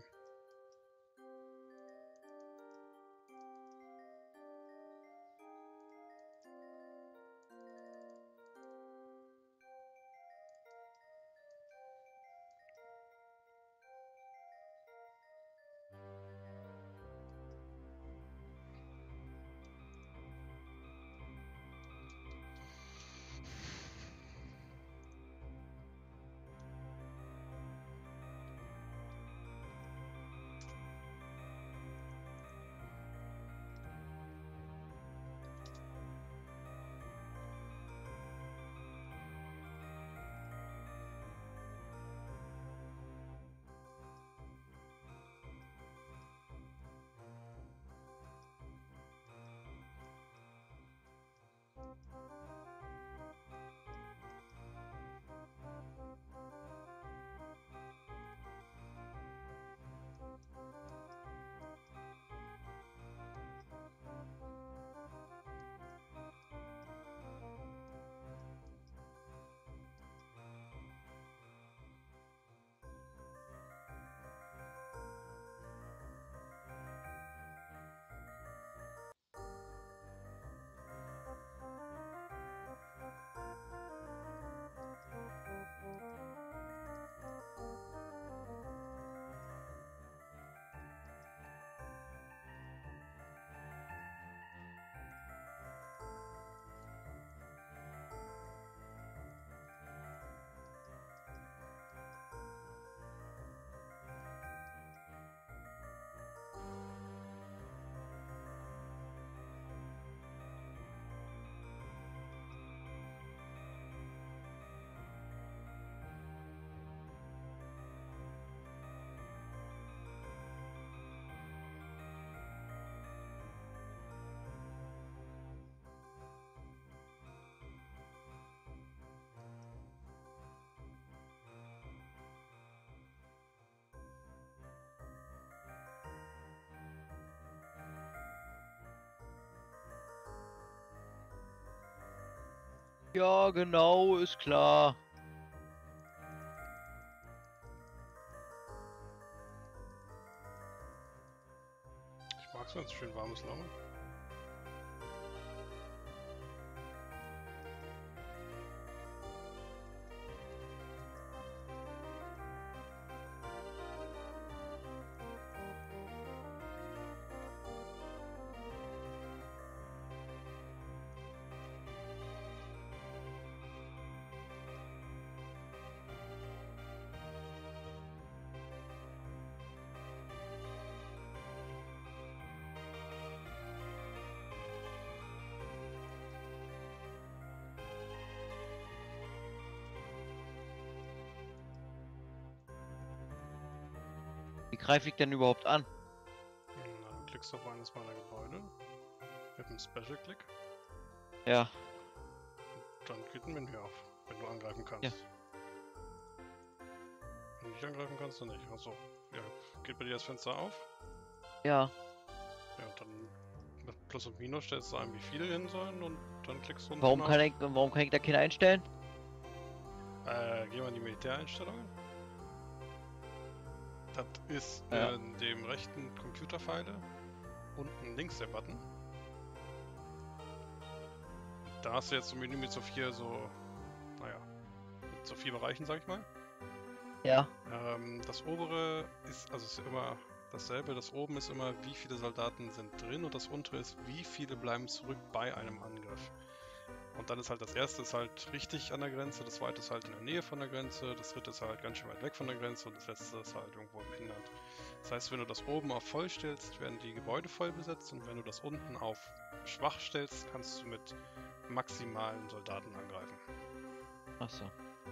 Ja, genau, ist klar. Ich mag's, wenn es schön warm ist, Laune. greife ich denn überhaupt an? Na, dann klickst du auf eines meiner Gebäude. Mit einem Special Click. Ja. Dann geht ein Menü auf, wenn du angreifen kannst. Ja. Wenn du nicht angreifen kannst, dann nicht. Achso. Ja. Geht bei dir das Fenster auf? Ja. Ja, dann mit Plus und Minus stellst du ein, wie viele hin sollen und dann klickst du unten Warum auf. kann ich, warum kann ich da keine einstellen? Äh, gehen wir in die Militäreinstellungen. Das ist Ja. in dem rechten Computerpfeile. Unten links der Button. Da hast du jetzt so ein Menü mit so vier so, naja, mit so vier Bereichen, sag ich mal. Ja. Ähm, das obere ist, also ist immer dasselbe. Das oben ist immer, wie viele Soldaten sind drin und das untere ist, wie viele bleiben zurück bei einem Angriff. Und dann ist halt das erste ist halt richtig an der Grenze, das zweite ist halt in der Nähe von der Grenze, das dritte ist halt ganz schön weit weg von der Grenze und das letzte ist halt irgendwo im Inland. Das heißt, wenn du das oben auf voll stellst, werden die Gebäude voll besetzt und wenn du das unten auf schwach stellst, kannst du mit maximalen Soldaten angreifen. Achso.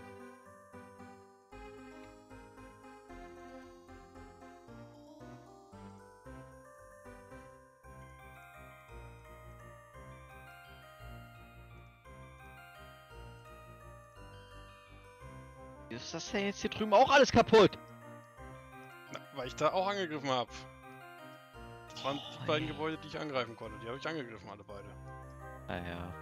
Ist das denn jetzt hier drüben auch alles kaputt? Na, weil ich da auch angegriffen habe. Das waren die Oh, beiden je. Gebäude, die ich angreifen konnte. Die habe ich angegriffen, alle beide. Naja.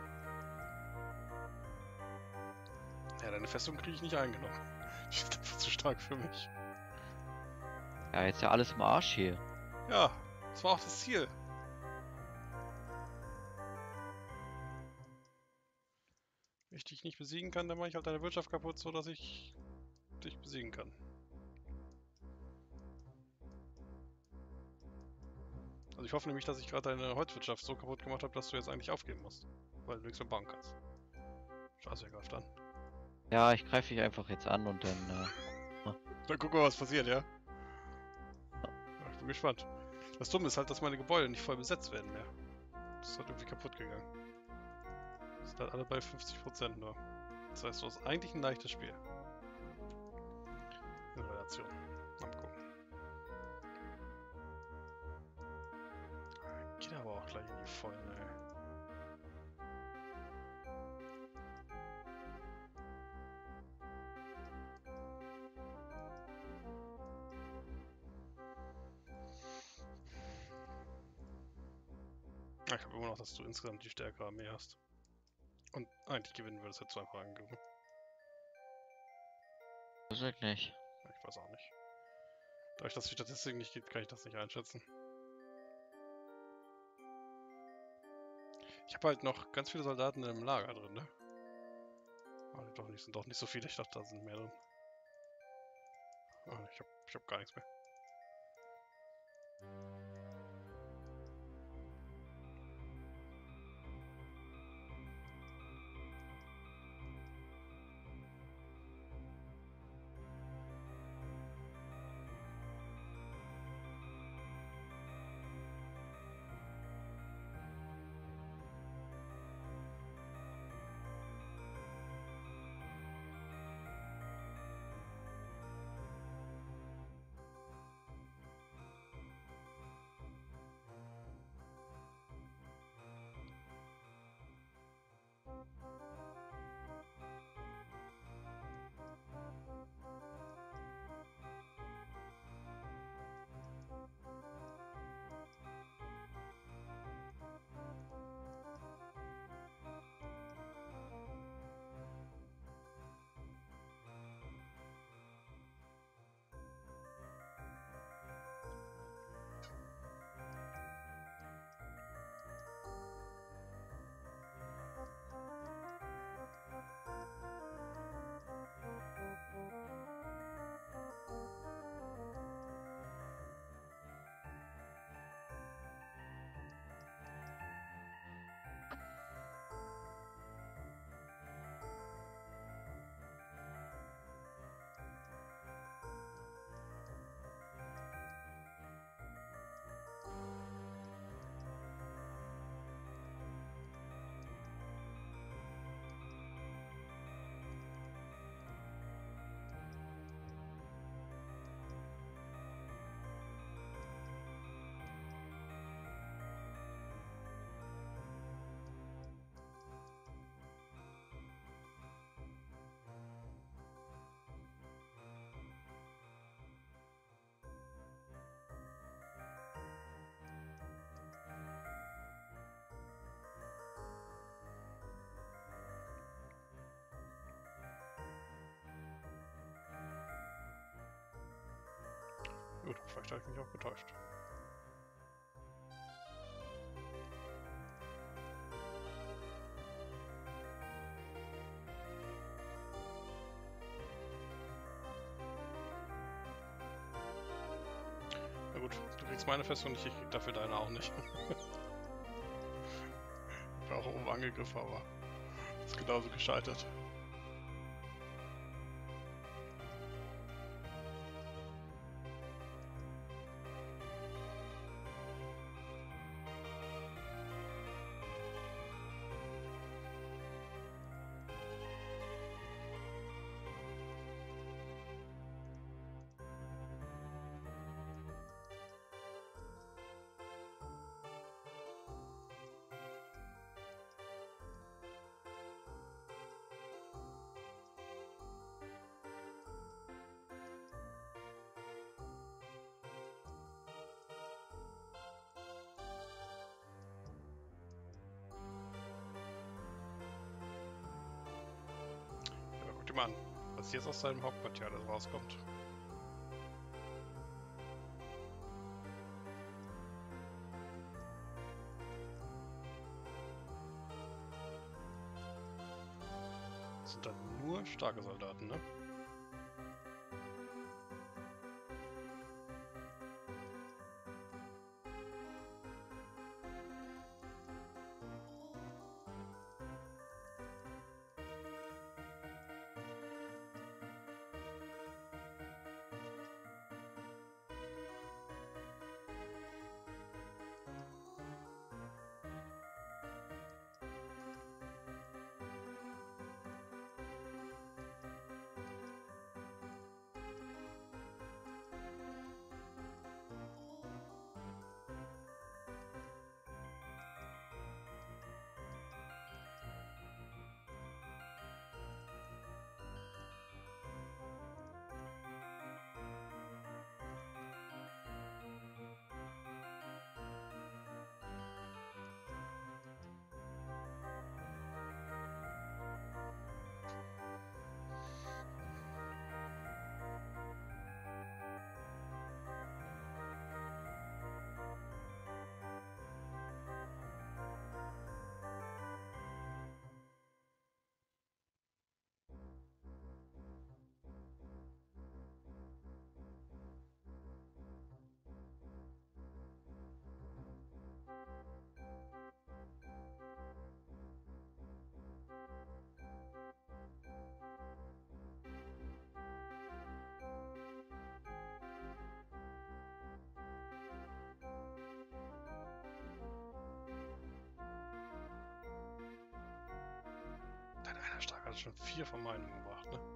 Ja, deine Festung kriege ich nicht eingenommen. Die ist einfach zu stark für mich. Ja, jetzt ja alles im Arsch hier. Ja, das war auch das Ziel. Wenn ich dich nicht besiegen kann, dann mache ich halt deine Wirtschaft kaputt, so dass ich dich besiegen kann. Also ich hoffe nämlich, dass ich gerade deine Holzwirtschaft so kaputt gemacht habe, dass du jetzt eigentlich aufgeben musst. Weil du nichts mehr bauen kannst. Scheiße, er greift an. Ja, ich greife dich einfach jetzt an und dann, äh, Dann gucken wir, was passiert, ja? Ja, ich bin gespannt. Das Dumme ist halt, dass meine Gebäude nicht voll besetzt werden mehr. Das ist halt irgendwie kaputt gegangen. Das sind halt alle bei fünfzig Prozent nur. Das heißt, du hast eigentlich ein leichtes Spiel. In Relation. Mal gucken. Geht aber auch gleich in die Vollen, ey. Ich glaube immer noch, dass du insgesamt die stärkere Armee hast. Und eigentlich gewinnen würdest, hättest du einfach angegriffen. das ist nicht. Ich weiß auch nicht. Dadurch, dass die Statistik nicht geht, kann ich das nicht einschätzen. Ich habe halt noch ganz viele Soldaten im Lager drin, ne? Aber doch nicht, sind doch nicht so viele, ich dachte, da sind mehr drin. Ah, ich hab, ich hab gar nichts mehr. Vielleicht habe ich mich auch getäuscht. Na gut, du kriegst meine Festung nicht, ich krieg dafür deine auch nicht. Ich war auch oben angegriffen, aber ist genauso gescheitert. Aber guck dir mal an, was jetzt aus seinem Hauptquartier alles rauskommt. Das sind dann nur starke Soldaten, ne? Dein einer Stark hat schon vier von meinen umgebracht, ne?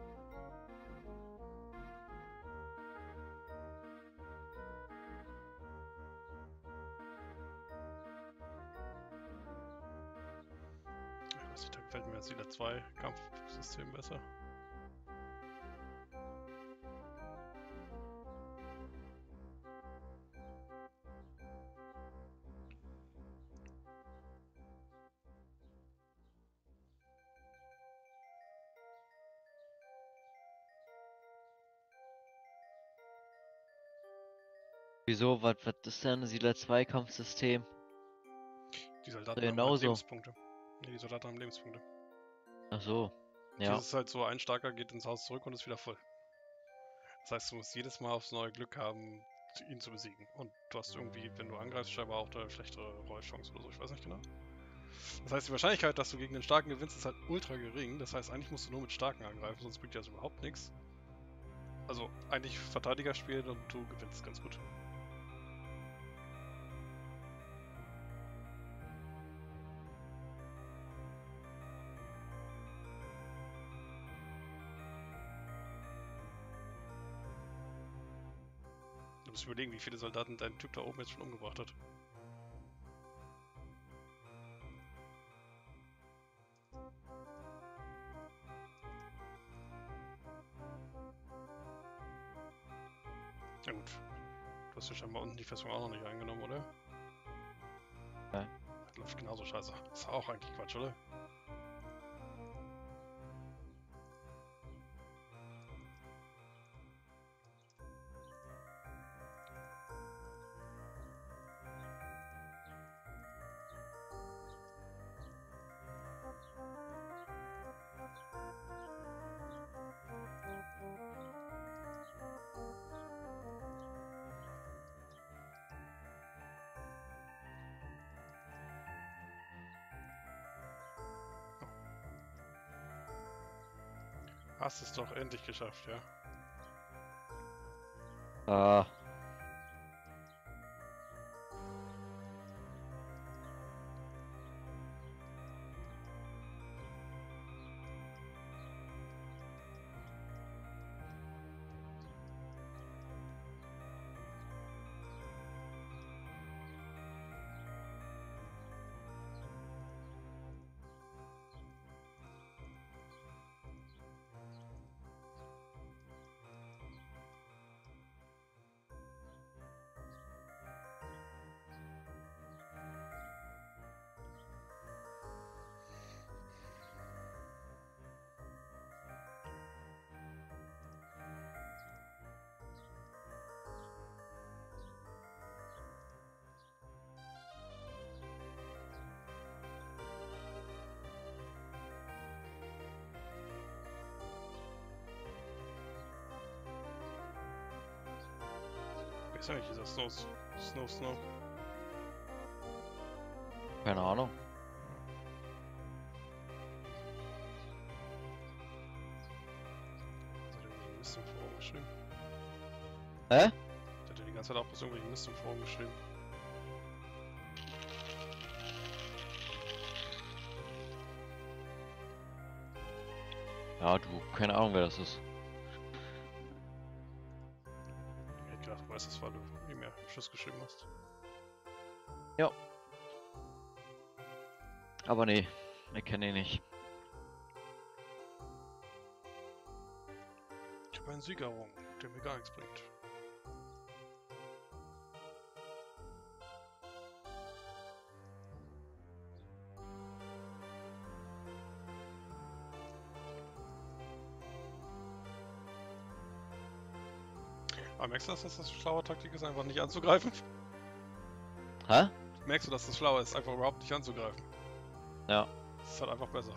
Ich weiß nicht, da gefällt mir das Siedler zwei Kampfsystem besser. Wieso? Was, was ist denn ein Siedler zwei Kampfsystem? Die Soldaten Ja, haben halt genauso. Lebenspunkte. Nee, die Soldaten haben Lebenspunkte. Ach so. Ja. Das ist halt so, ein Starker geht ins Haus zurück und ist wieder voll. Das heißt, du musst jedes Mal aufs neue Glück haben, ihn zu besiegen. Und du hast irgendwie, wenn du angreifst, scheinbar auch eine schlechtere Rollchance oder so, ich weiß nicht genau. Das heißt, die Wahrscheinlichkeit, dass du gegen den Starken gewinnst, ist halt ultra gering. Das heißt, eigentlich musst du nur mit Starken angreifen, sonst bringt dir das überhaupt nichts. Also eigentlich Verteidiger spielen und du gewinnst ganz gut. Du musst überlegen, wie viele Soldaten dein Typ da oben jetzt schon umgebracht hat. Ja gut. Du hast ja scheinbar unten die Festung auch noch nicht eingenommen, oder? Ja. Das läuft genauso scheiße. Das ist auch eigentlich Quatsch, oder? Hast es doch endlich geschafft, ja. Ah. Wer ist eigentlich dieser Snow, Snow, Snow? Keine Ahnung. Hat er irgendwie Mist im Forum geschrieben? Hä? Hat er die ganze Zeit auch bloß irgendwelchen Mist im Forum geschrieben? Ja, du, keine Ahnung, wer das ist. Ich hätte gedacht, du weißt das, weil du nie mehr Schuss geschrieben hast. Ja. Aber nee, ich kenne ihn nicht. Ich habe einen Sieg errungen, der mir gar nichts bringt. Aber merkst du, dass das eine schlaue Taktik ist, einfach nicht anzugreifen? Hä? Merkst du, dass das schlauer ist, einfach überhaupt nicht anzugreifen? Ja. Das ist halt einfach besser.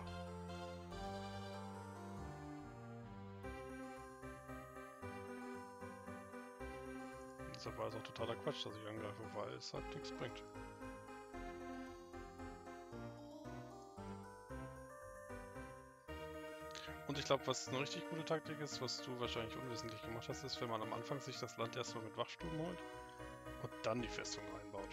Deshalb war es auch totaler Quatsch, dass ich angreife, weil es halt nichts bringt. Und ich glaube, was eine richtig gute Taktik ist, was du wahrscheinlich unwissentlich gemacht hast, ist, wenn man am Anfang sich das Land erstmal mit Wachstuben holt und dann die Festung reinbaut.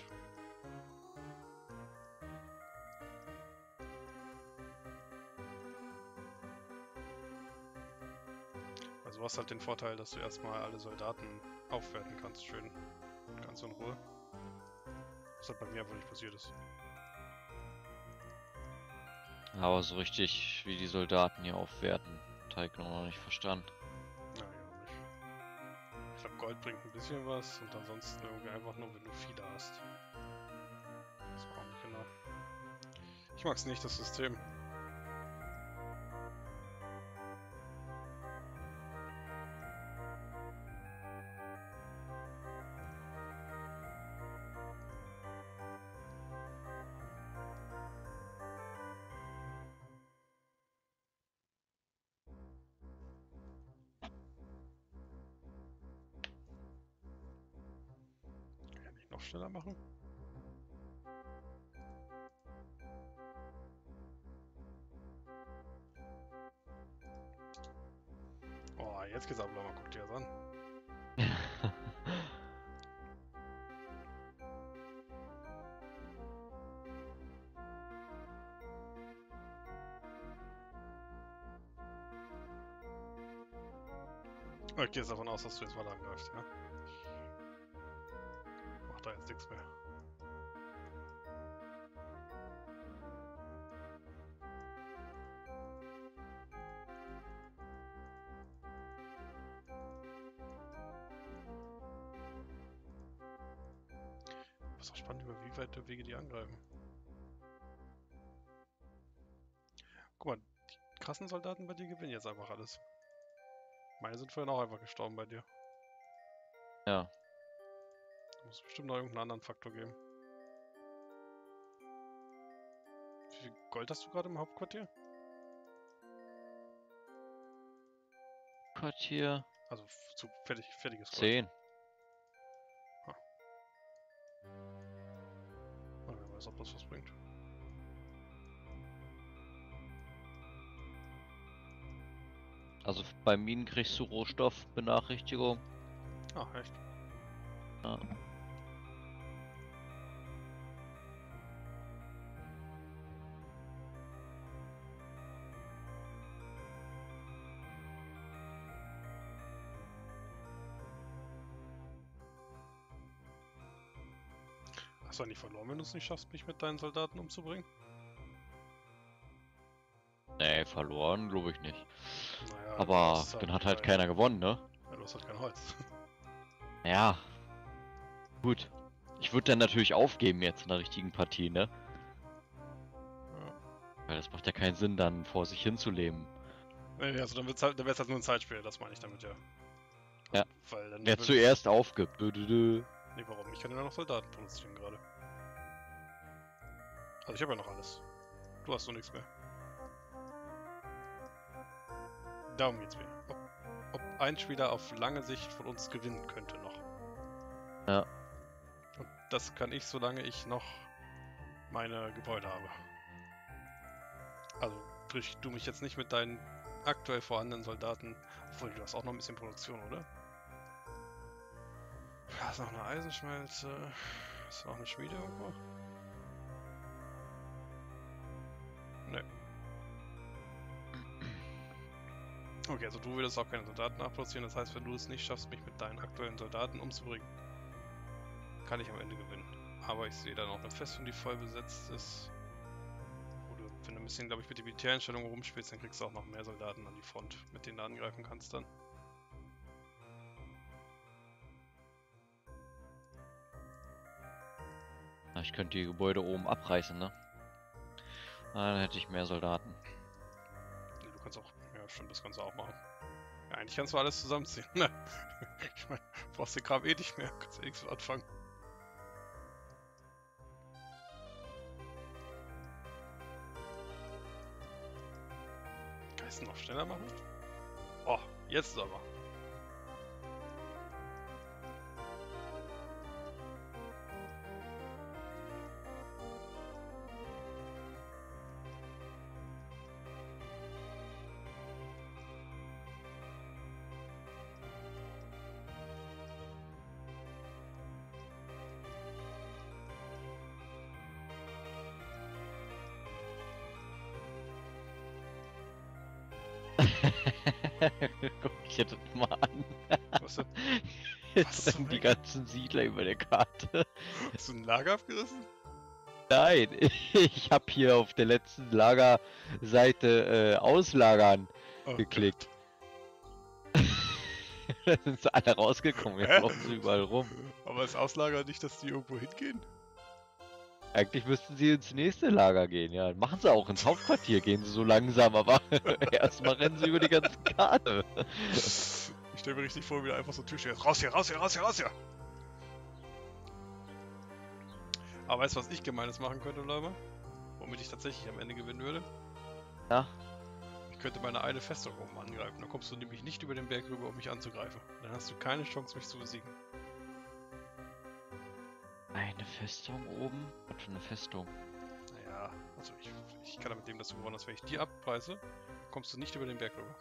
Also du hast halt den Vorteil, dass du erstmal alle Soldaten aufwerten kannst, schön, ganz in Ruhe. Was halt bei mir einfach nicht passiert ist. Aber so richtig, wie die Soldaten hier aufwerten, habe ich noch nicht verstanden. Nein, auch nicht. Ich glaube, Gold bringt ein bisschen was und ansonsten irgendwie einfach nur, wenn du viele hast. Das war auch nicht genau. Ich mag's nicht, das System. Kann ich noch schneller machen? Oh, jetzt geht's aber mal, guck dir das an. Ich gehe jetzt davon aus, dass du jetzt mal angreifst, ja? Macht da jetzt nichts mehr. Was auch spannend, über wie weite Wege die angreifen. Guck mal, die krassen Soldaten bei dir gewinnen jetzt einfach alles. Meine sind vorhin auch einfach gestorben bei dir. Ja. Da muss es bestimmt noch irgendeinen anderen Faktor geben. Wie viel Gold hast du gerade im Hauptquartier? Quartier Also f- zu fertig, fertiges Gold. zehn. Ah, wer weiß, ob das was bringt. Also bei Minen kriegst du Rohstoffbenachrichtigung. Ah, echt? Ja. Hast du eigentlich verloren, wenn du es nicht schaffst, mich mit deinen Soldaten umzubringen? Nee, verloren glaube ich nicht. Naja, du Aber hast dann hat halt kein- keiner gewonnen, ne? Ja, du hast halt kein Holz. Ja. Gut. Ich würde dann natürlich aufgeben jetzt in der richtigen Partie, ne? Ja. Weil das macht ja keinen Sinn, dann vor sich hinzuleben. Nee, also dann wird's halt, dann wär's halt nur ein Zeitspiel, das meine ich damit, ja. Ja. Weil dann Wer würd- zuerst aufgibt. Dö, dö, dö. Nee, warum? Ich kann ja noch Soldaten produzieren gerade. Also ich habe ja noch alles. Du hast noch nichts mehr. Darum geht's mir. Ob, ob ein Spieler auf lange Sicht von uns gewinnen könnte noch. Ja. Und das kann ich, solange ich noch meine Gebäude habe. Also, sprich, du mich jetzt nicht mit deinen aktuell vorhandenen Soldaten... Obwohl, du hast auch noch ein bisschen Produktion, oder? Da ist noch eine Eisenschmelze. Ist noch eine Schmiede irgendwo? Ne. Okay, also du würdest auch keine Soldaten nachproduzieren. Das heißt, wenn du es nicht schaffst, mich mit deinen aktuellen Soldaten umzubringen, kann ich am Ende gewinnen. Aber ich sehe da noch eine Festung, die voll besetzt ist. Wo du, wenn du ein bisschen, glaube ich, mit den Militäreinstellungen rumspielst, dann kriegst du auch noch mehr Soldaten an die Front, mit denen du angreifen kannst dann. Na, ich könnte die Gebäude oben abreißen, ne? Ah, dann hätte ich mehr Soldaten. Nee, du kannst auch, ja stimmt, das kannst du auch machen. Ja, eigentlich kannst du alles zusammenziehen, ne? Ich meine, du brauchst den Kram eh nicht mehr, kannst ja nichts mit anfangen. Kann ich es noch schneller machen? Oh, jetzt aber. Guck ich dir das mal an. Was denn? Jetzt zum sind die Henker? ganzen Siedler über der Karte. Hast du ein Lager abgerissen? Nein, ich habe hier auf der letzten Lagerseite äh, auslagern Oh geklickt. Da sind sie alle rausgekommen, jetzt Hä? laufen sie überall rum. Gott. Aber ist Auslager nicht, dass die irgendwo hingehen? Eigentlich müssten sie ins nächste Lager gehen, ja. Machen sie auch ins Hauptquartier, gehen sie so langsam, aber erstmal rennen sie über die ganze Karte. Ich stelle mir richtig vor, wie da einfach so ein Tür steht. Raus hier, raus hier, raus hier, raus hier! Aber weißt du, was ich Gemeines machen könnte, Leute? Womit ich tatsächlich am Ende gewinnen würde? Ja, Ich könnte meine eine Festung oben angreifen. Dann kommst du nämlich nicht über den Berg rüber, um mich anzugreifen. Dann hast du keine Chance, mich zu besiegen. eine Festung oben. Was für eine Festung? Naja, also ich, ich kann damit dem, dass du gewonnen hast. Wenn ich die abpreise, kommst du nicht über den Berg rüber.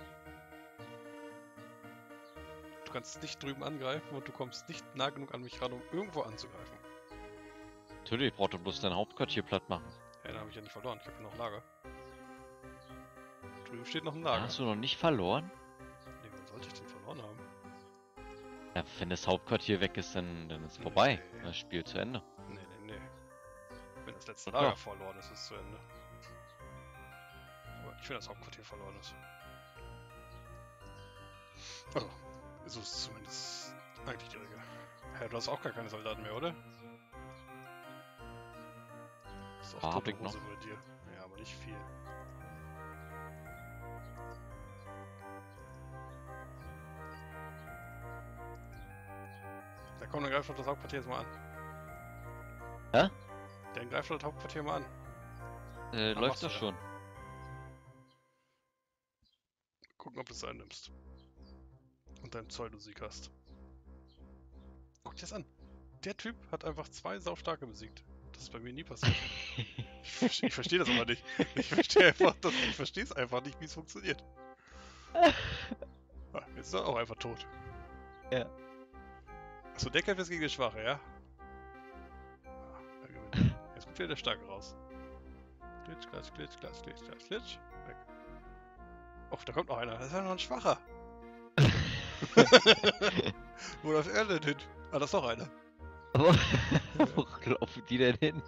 Du kannst nicht drüben angreifen und du kommst nicht nah genug an mich ran, um irgendwo anzugreifen. Natürlich, ich brauchte bloß dein Hauptquartier platt machen. Ja, dann habe ich ja nicht verloren. Ich habe ja noch Lager. Drüben steht noch ein Da Lager. hast du noch nicht verloren? Nee, wann sollte ich denn verloren haben? Ja, wenn das Hauptquartier weg ist, dann, dann ist vorbei. Nee. Das Spiel zu Ende. Nee, nee, nee. Wenn das letzte Ach Lager doch. verloren ist, ist es zu Ende. Aber nicht, wenn das Hauptquartier verloren ist. Also, so ist zumindest eigentlich die Regel. Hä, du hast auch gar keine Soldaten mehr, oder? Ist auch Ah, hab tote ich noch. Hose bei dir. Ja, aber nicht viel. Da komm, dann greif doch das Hauptquartier jetzt mal an. Hä? Dann greif doch das Hauptquartier mal an. Äh, Was läuft machst du das da? schon. Gucken, ob du es einnimmst. Und deinen Pseudosieg hast. Guck dir das an. Der Typ hat einfach zwei Saustarke besiegt. Das ist bei mir nie passiert. Ich, ver- ich verstehe das aber nicht. Ich verstehe einfach, das, ich verstehe es einfach nicht, wie es funktioniert. Jetzt ist er auch einfach tot. Ja. Achso, der kämpft jetzt gegen den Schwache, ja? Ah, er gewinnt. Jetzt kommt wieder der Starke raus. Glitch, glitch, glitch, glitch, glitch, glitch, glitch. Weg. Och, da kommt noch einer. Das ist ja noch ein Schwacher. Wo läuft er denn hin? Ah, da ist noch einer. Wo laufen die denn hin?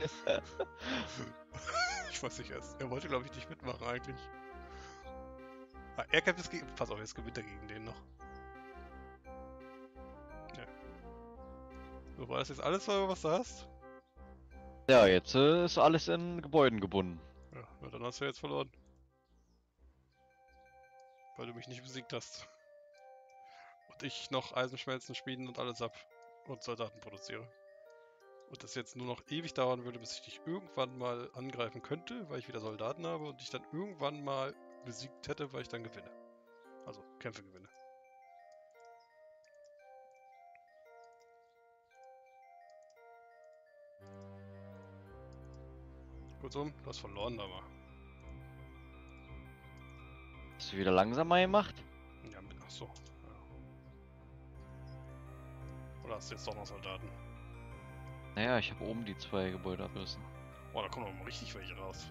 Ich weiß nicht erst. Er wollte, glaube ich, nicht mitmachen eigentlich. Ah, er kämpft jetzt gegen... Pass auf, jetzt gewinnt er gegen den noch. Ja. So, war das jetzt alles, was du hast? Ja, jetzt äh, ist alles in Gebäuden gebunden. Ja, na, dann hast du jetzt verloren. Weil du mich nicht besiegt hast. Und ich noch Eisenschmelzen, Schmieden und alles ab. Und Soldaten produziere. Und das jetzt nur noch ewig dauern würde, bis ich dich irgendwann mal angreifen könnte, weil ich wieder Soldaten habe und dich dann irgendwann mal besiegt hätte, weil ich dann gewinne. Also Kämpfe gewinne. Kurzum, du hast verloren da mal. Hast du wieder langsamer gemacht? Ja, mit, ach so. Ja. Oder hast du jetzt doch noch Soldaten? Naja, ich habe oben die zwei Gebäude abgerissen. Boah, da kommen noch mal richtig welche raus.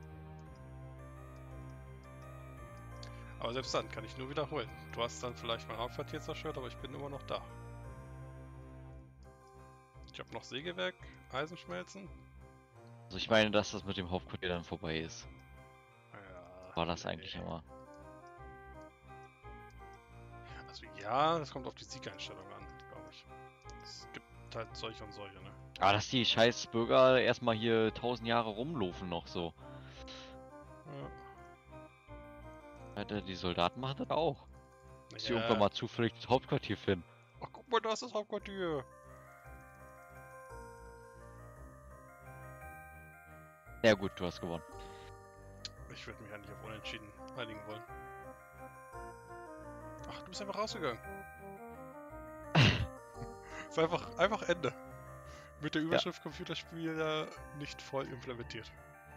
Aber selbst dann kann ich nur wiederholen. Du hast dann vielleicht mein Hauptquartier zerstört, aber ich bin immer noch da. Ich habe noch Sägewerk, Eisenschmelzen. Also ich meine, dass das mit dem Hauptquartier dann vorbei ist. Ja, War das nee. eigentlich immer? Also ja, das kommt auf die Siegeinstellung an, glaube ich. Es gibt halt solche und solche, ne? Aber dass die scheiß Bürger erstmal hier tausend Jahre rumlaufen noch so. Ja. Ja, die Soldaten machen das auch. Dass sie Ja. irgendwann mal zufällig das Hauptquartier finden. Ach, guck mal, da ist das Hauptquartier. Ja gut, du hast gewonnen. Ich würde mich eigentlich auf Unentschieden einigen wollen. Ach, du bist einfach rausgegangen. Ist einfach, einfach Ende. Mit der Überschrift Computerspieler nicht voll implementiert.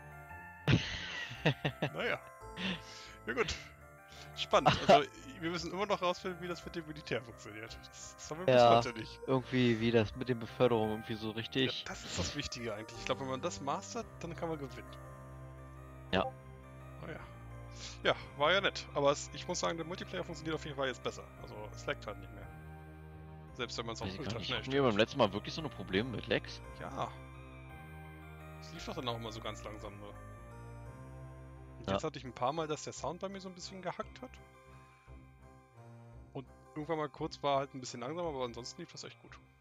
Naja. Ja gut. Spannend. Also, wir müssen immer noch rausfinden, wie das mit dem Militär funktioniert. Das, das haben wir Ja. bis heute nicht. Irgendwie wie das mit den Beförderungen irgendwie so Ja, richtig. das ist das Wichtige eigentlich. Ich glaube, wenn man das mastert, dann kann man gewinnen. Ja. Oh ja. Ja, war ja nett. Aber es, ich muss sagen, der Multiplayer funktioniert auf jeden Fall jetzt besser. Also es laggt halt nicht mehr. Selbst wenn man es auch Weiß ich gar ultra nicht. schnell Hatten wir beim letzten Mal wirklich so eine Probleme mit Lags? Ja. Es lief doch dann auch immer so ganz langsam nur. Und Ja. jetzt hatte ich ein paar Mal, dass der Sound bei mir so ein bisschen gehackt hat. Und irgendwann mal kurz war halt ein bisschen langsamer, aber ansonsten lief das echt gut.